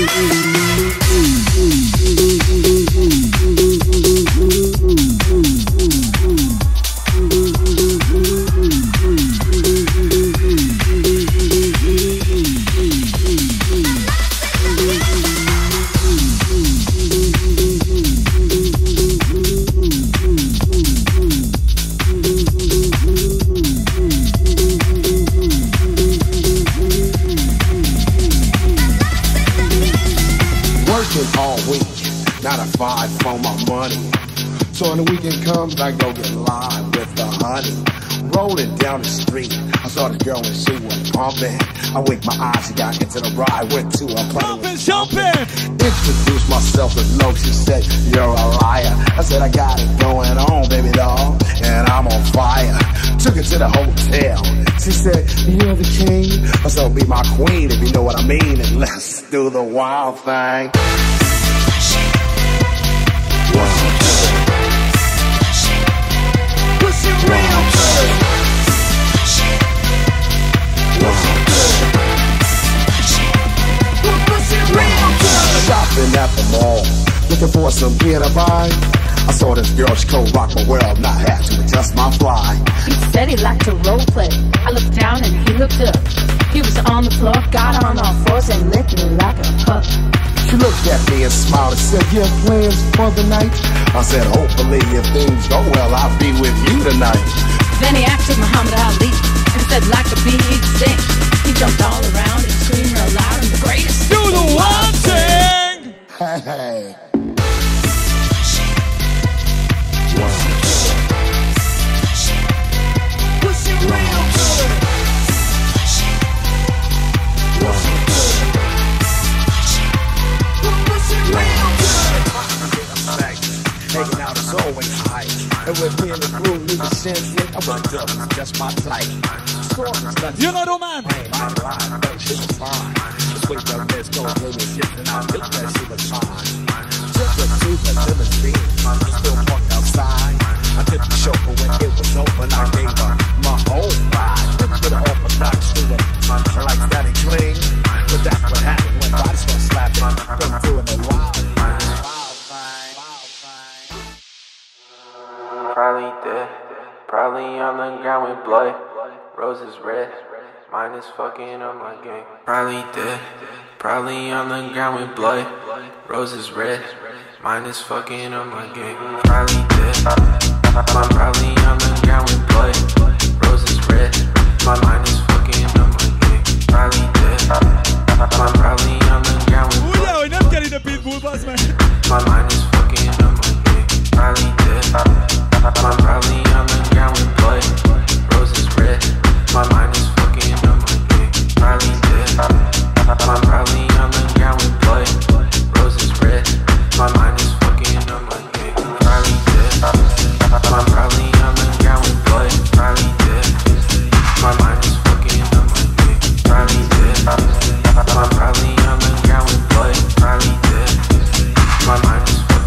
So when the weekend comes, I go get live with the honey. Rolling down the street, I saw the girl and she was pumping. I winked my eyes, she got into the ride, went to a party. Jumping! Introduced myself with no, she said, you're a liar. I said, I got it going on, baby doll, and I'm on fire. Took her to the hotel. She said, you're the king. I said, be my queen if you know what I mean, and let's do the wild thing. Shopping at the mall, looking for some gear to buy. I saw this girl, she could rock my world, not had to adjust my fly. He said he liked to role play. I looked down and he looked up. He was on the floor, got on all fours and licked me like a pup. She looked at me and smiled and said, you have plans for the night? I said, hopefully if things go well, I'll be with you tonight. Then he acted Muhammad Ali and said like a bee he'd sing. He jumped all around and screamed real loud and the greatest. Do the one thing! Hey, hey. Push it real good. Push it real good. Hanging out is always high. And with me in the groove, leaving sin flick, I went up, just my type. You know the man. My line, but she was fine. Just wait till there's no limit, and I looked that she was fine. Took her to the limousine, still parked outside. I did the show, but when it was open, I gave her my own ride. Took her to the orthodox student, like Daddy Cling. But that's what happened when bodies start slapping. Been doing it wild. Probably dead, probably on the ground with blood. Roses red, mine is fucking on my game. Probably dead, probably on the ground with blood. Roses red, mine is fucking on my game. Probably dead, I'm probably on the ground with blood. Roses red, my mind is fucking on my game. Probably dead, I'm probably on the ground with blood. Ugye, hogy nem kell ide pitbull, bazd meg. My mind is fucking on my game. Probably dead, I'm probably on the ground with blood. Roses red, my mind is fucking on my game. Probably dead, I'm probably on the ground with blood. Roses red, my mind is fucking on my game. Probably dead, I'm probably on the ground with blood. Probably dead, my mind is fucking on my game. Probably dead, I'm probably on the ground with blood. Probably dead, my mind is fucking.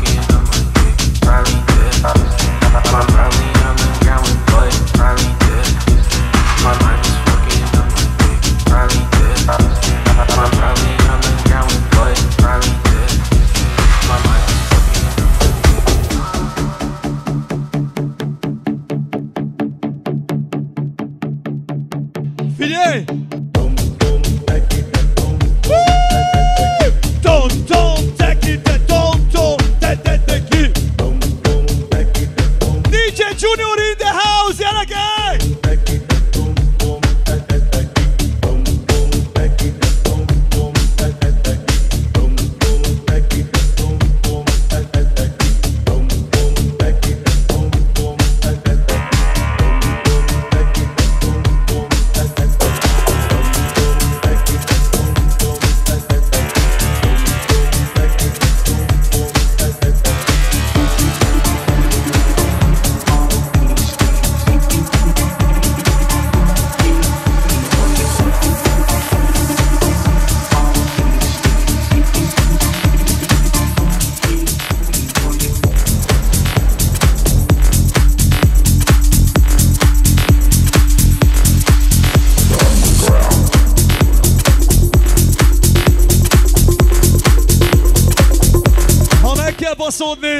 baszódni,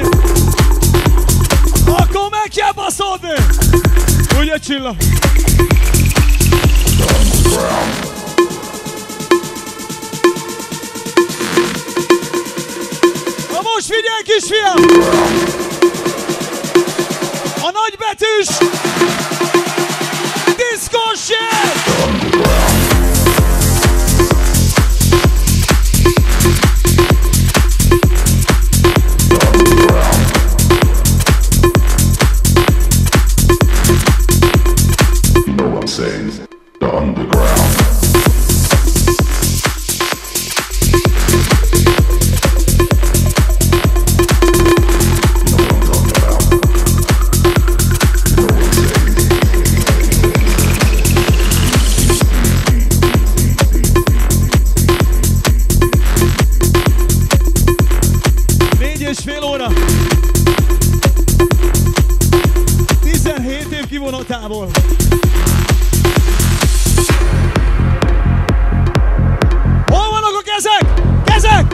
akkor meg kell baszódni! Ugye Csilla? Na most figyelj, kisfiam! A nagybetűs disco shit! Saying the underground. Fél óra. 17 év kivonatából. Hol vannak a kezek? Kezek!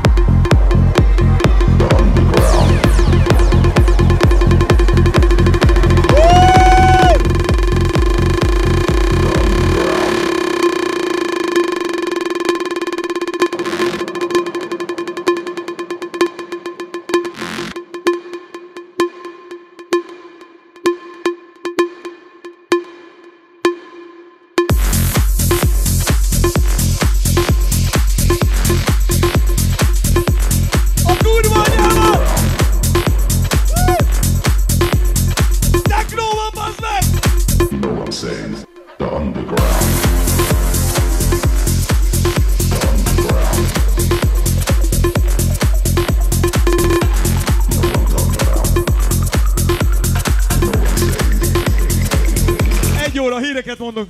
Híreket mondok.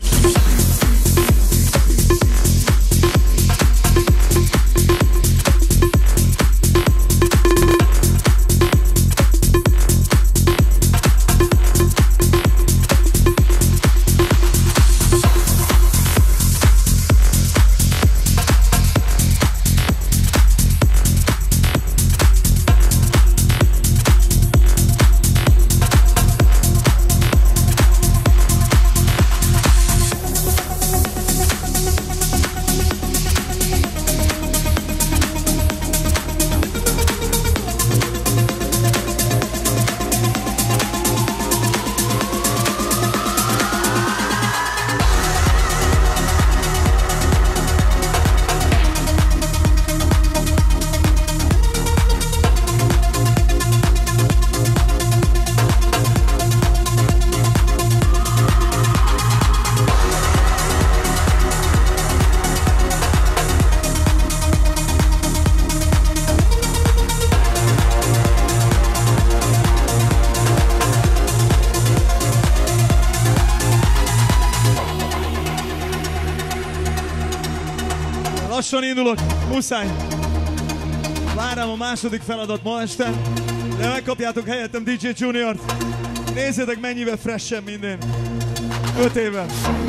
Lassan indulok, muszáj. Várom a második feladat ma este, de megkapjátok helyettem DJ Juniort. Nézzétek, mennyivel freshen minden. 5 éve.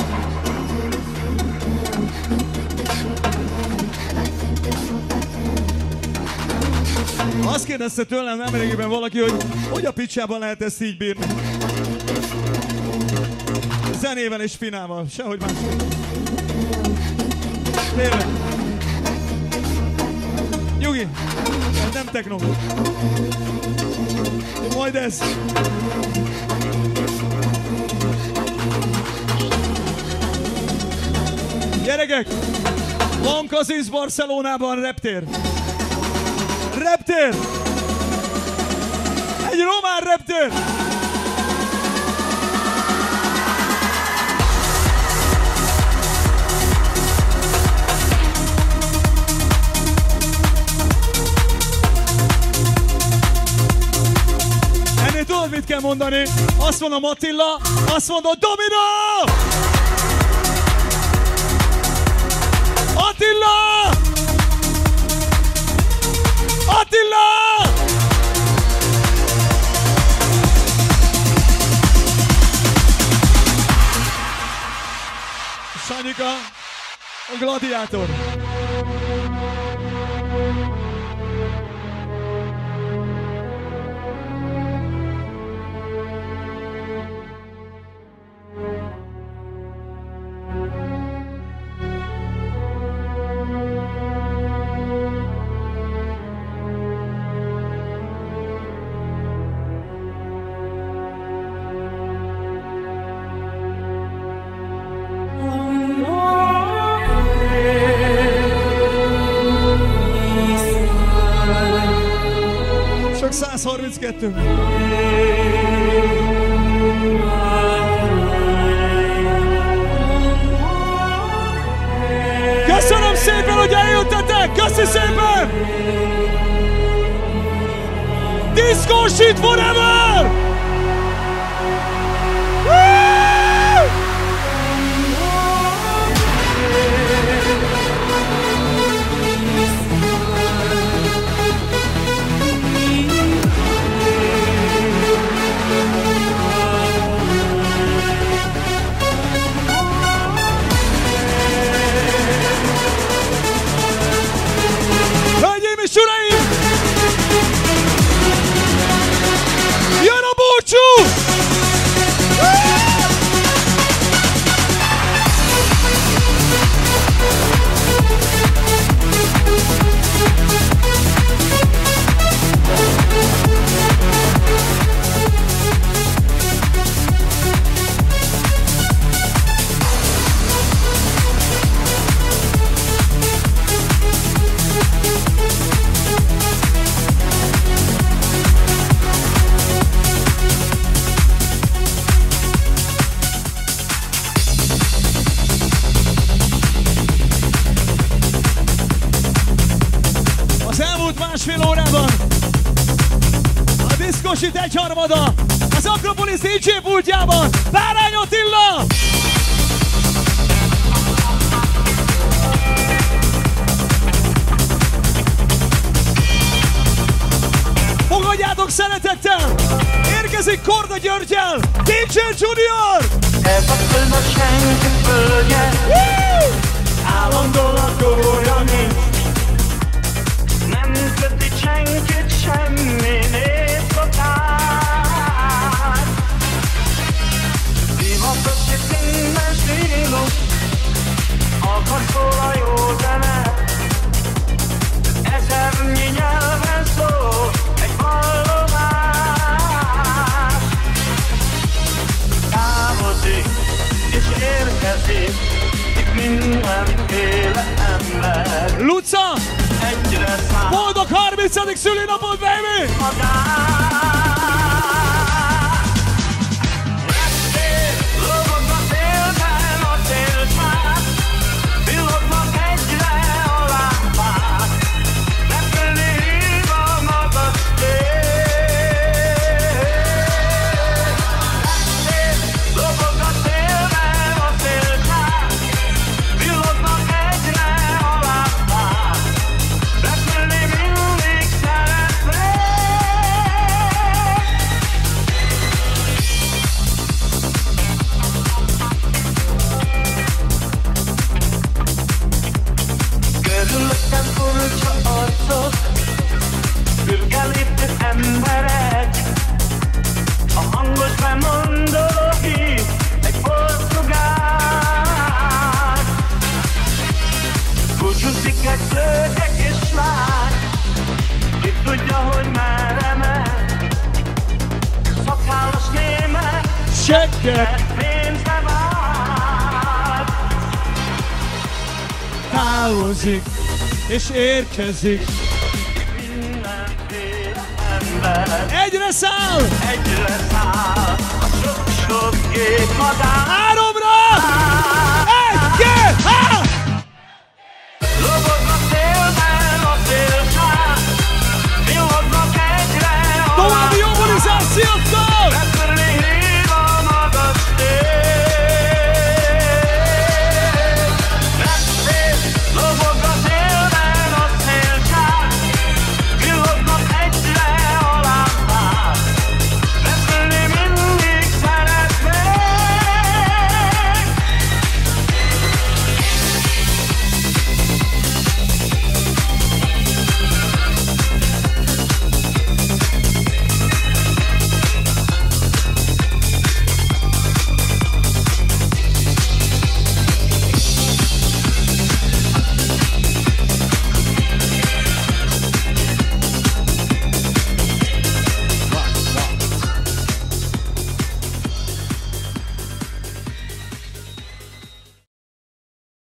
Azt kérdezte tőlem nemrégiben valaki, hogy a picsában lehet ezt így bírni. Zenével és finával, sehogy más. Tényleg. Nyugi, nem techno. Majd ez. Gyerekek, van Kazisz Barcelonában reptér. Reptér! Egy román reptér! Ennél tudod, mit kell mondani? Azt mondom Attila, azt mondom Domino! Attila! Attila! Sanyika, a gladiátor. 132. Köszönöm szépen, hogy eljöttetek! Köszi szépen! Disco shit forever! Woo! Hölgyeim és uraim! Jön a búcsú! Másfél órában a diszkosit egyharmada az Akropolis DJ pultjában Bárány Attila! Fogadjátok szeretettel! Érkezik Korda Györgyel, DJ Junior! Ez a föld a senki földje, állandó lakója nincs. Nem köti senkit semmi népszakát. Divatos és minden stílus, akar szól a jó zene. Ezernyi nyelven szól egy vallomás. Távozik és érkezik itt mindenféle ember. Luca! Boldog 30. szülinapod, baby! Emberek, a hangos bemondó hív, egy portugál. Búcsúzik egy hölgyek és lány, ki tudja, hogy merre megy. Szakállas német, seggek, pénzre vár. Távozik és érkezik. Egyre száll! Egyre száll a sok-sok gép madár. 3-ra!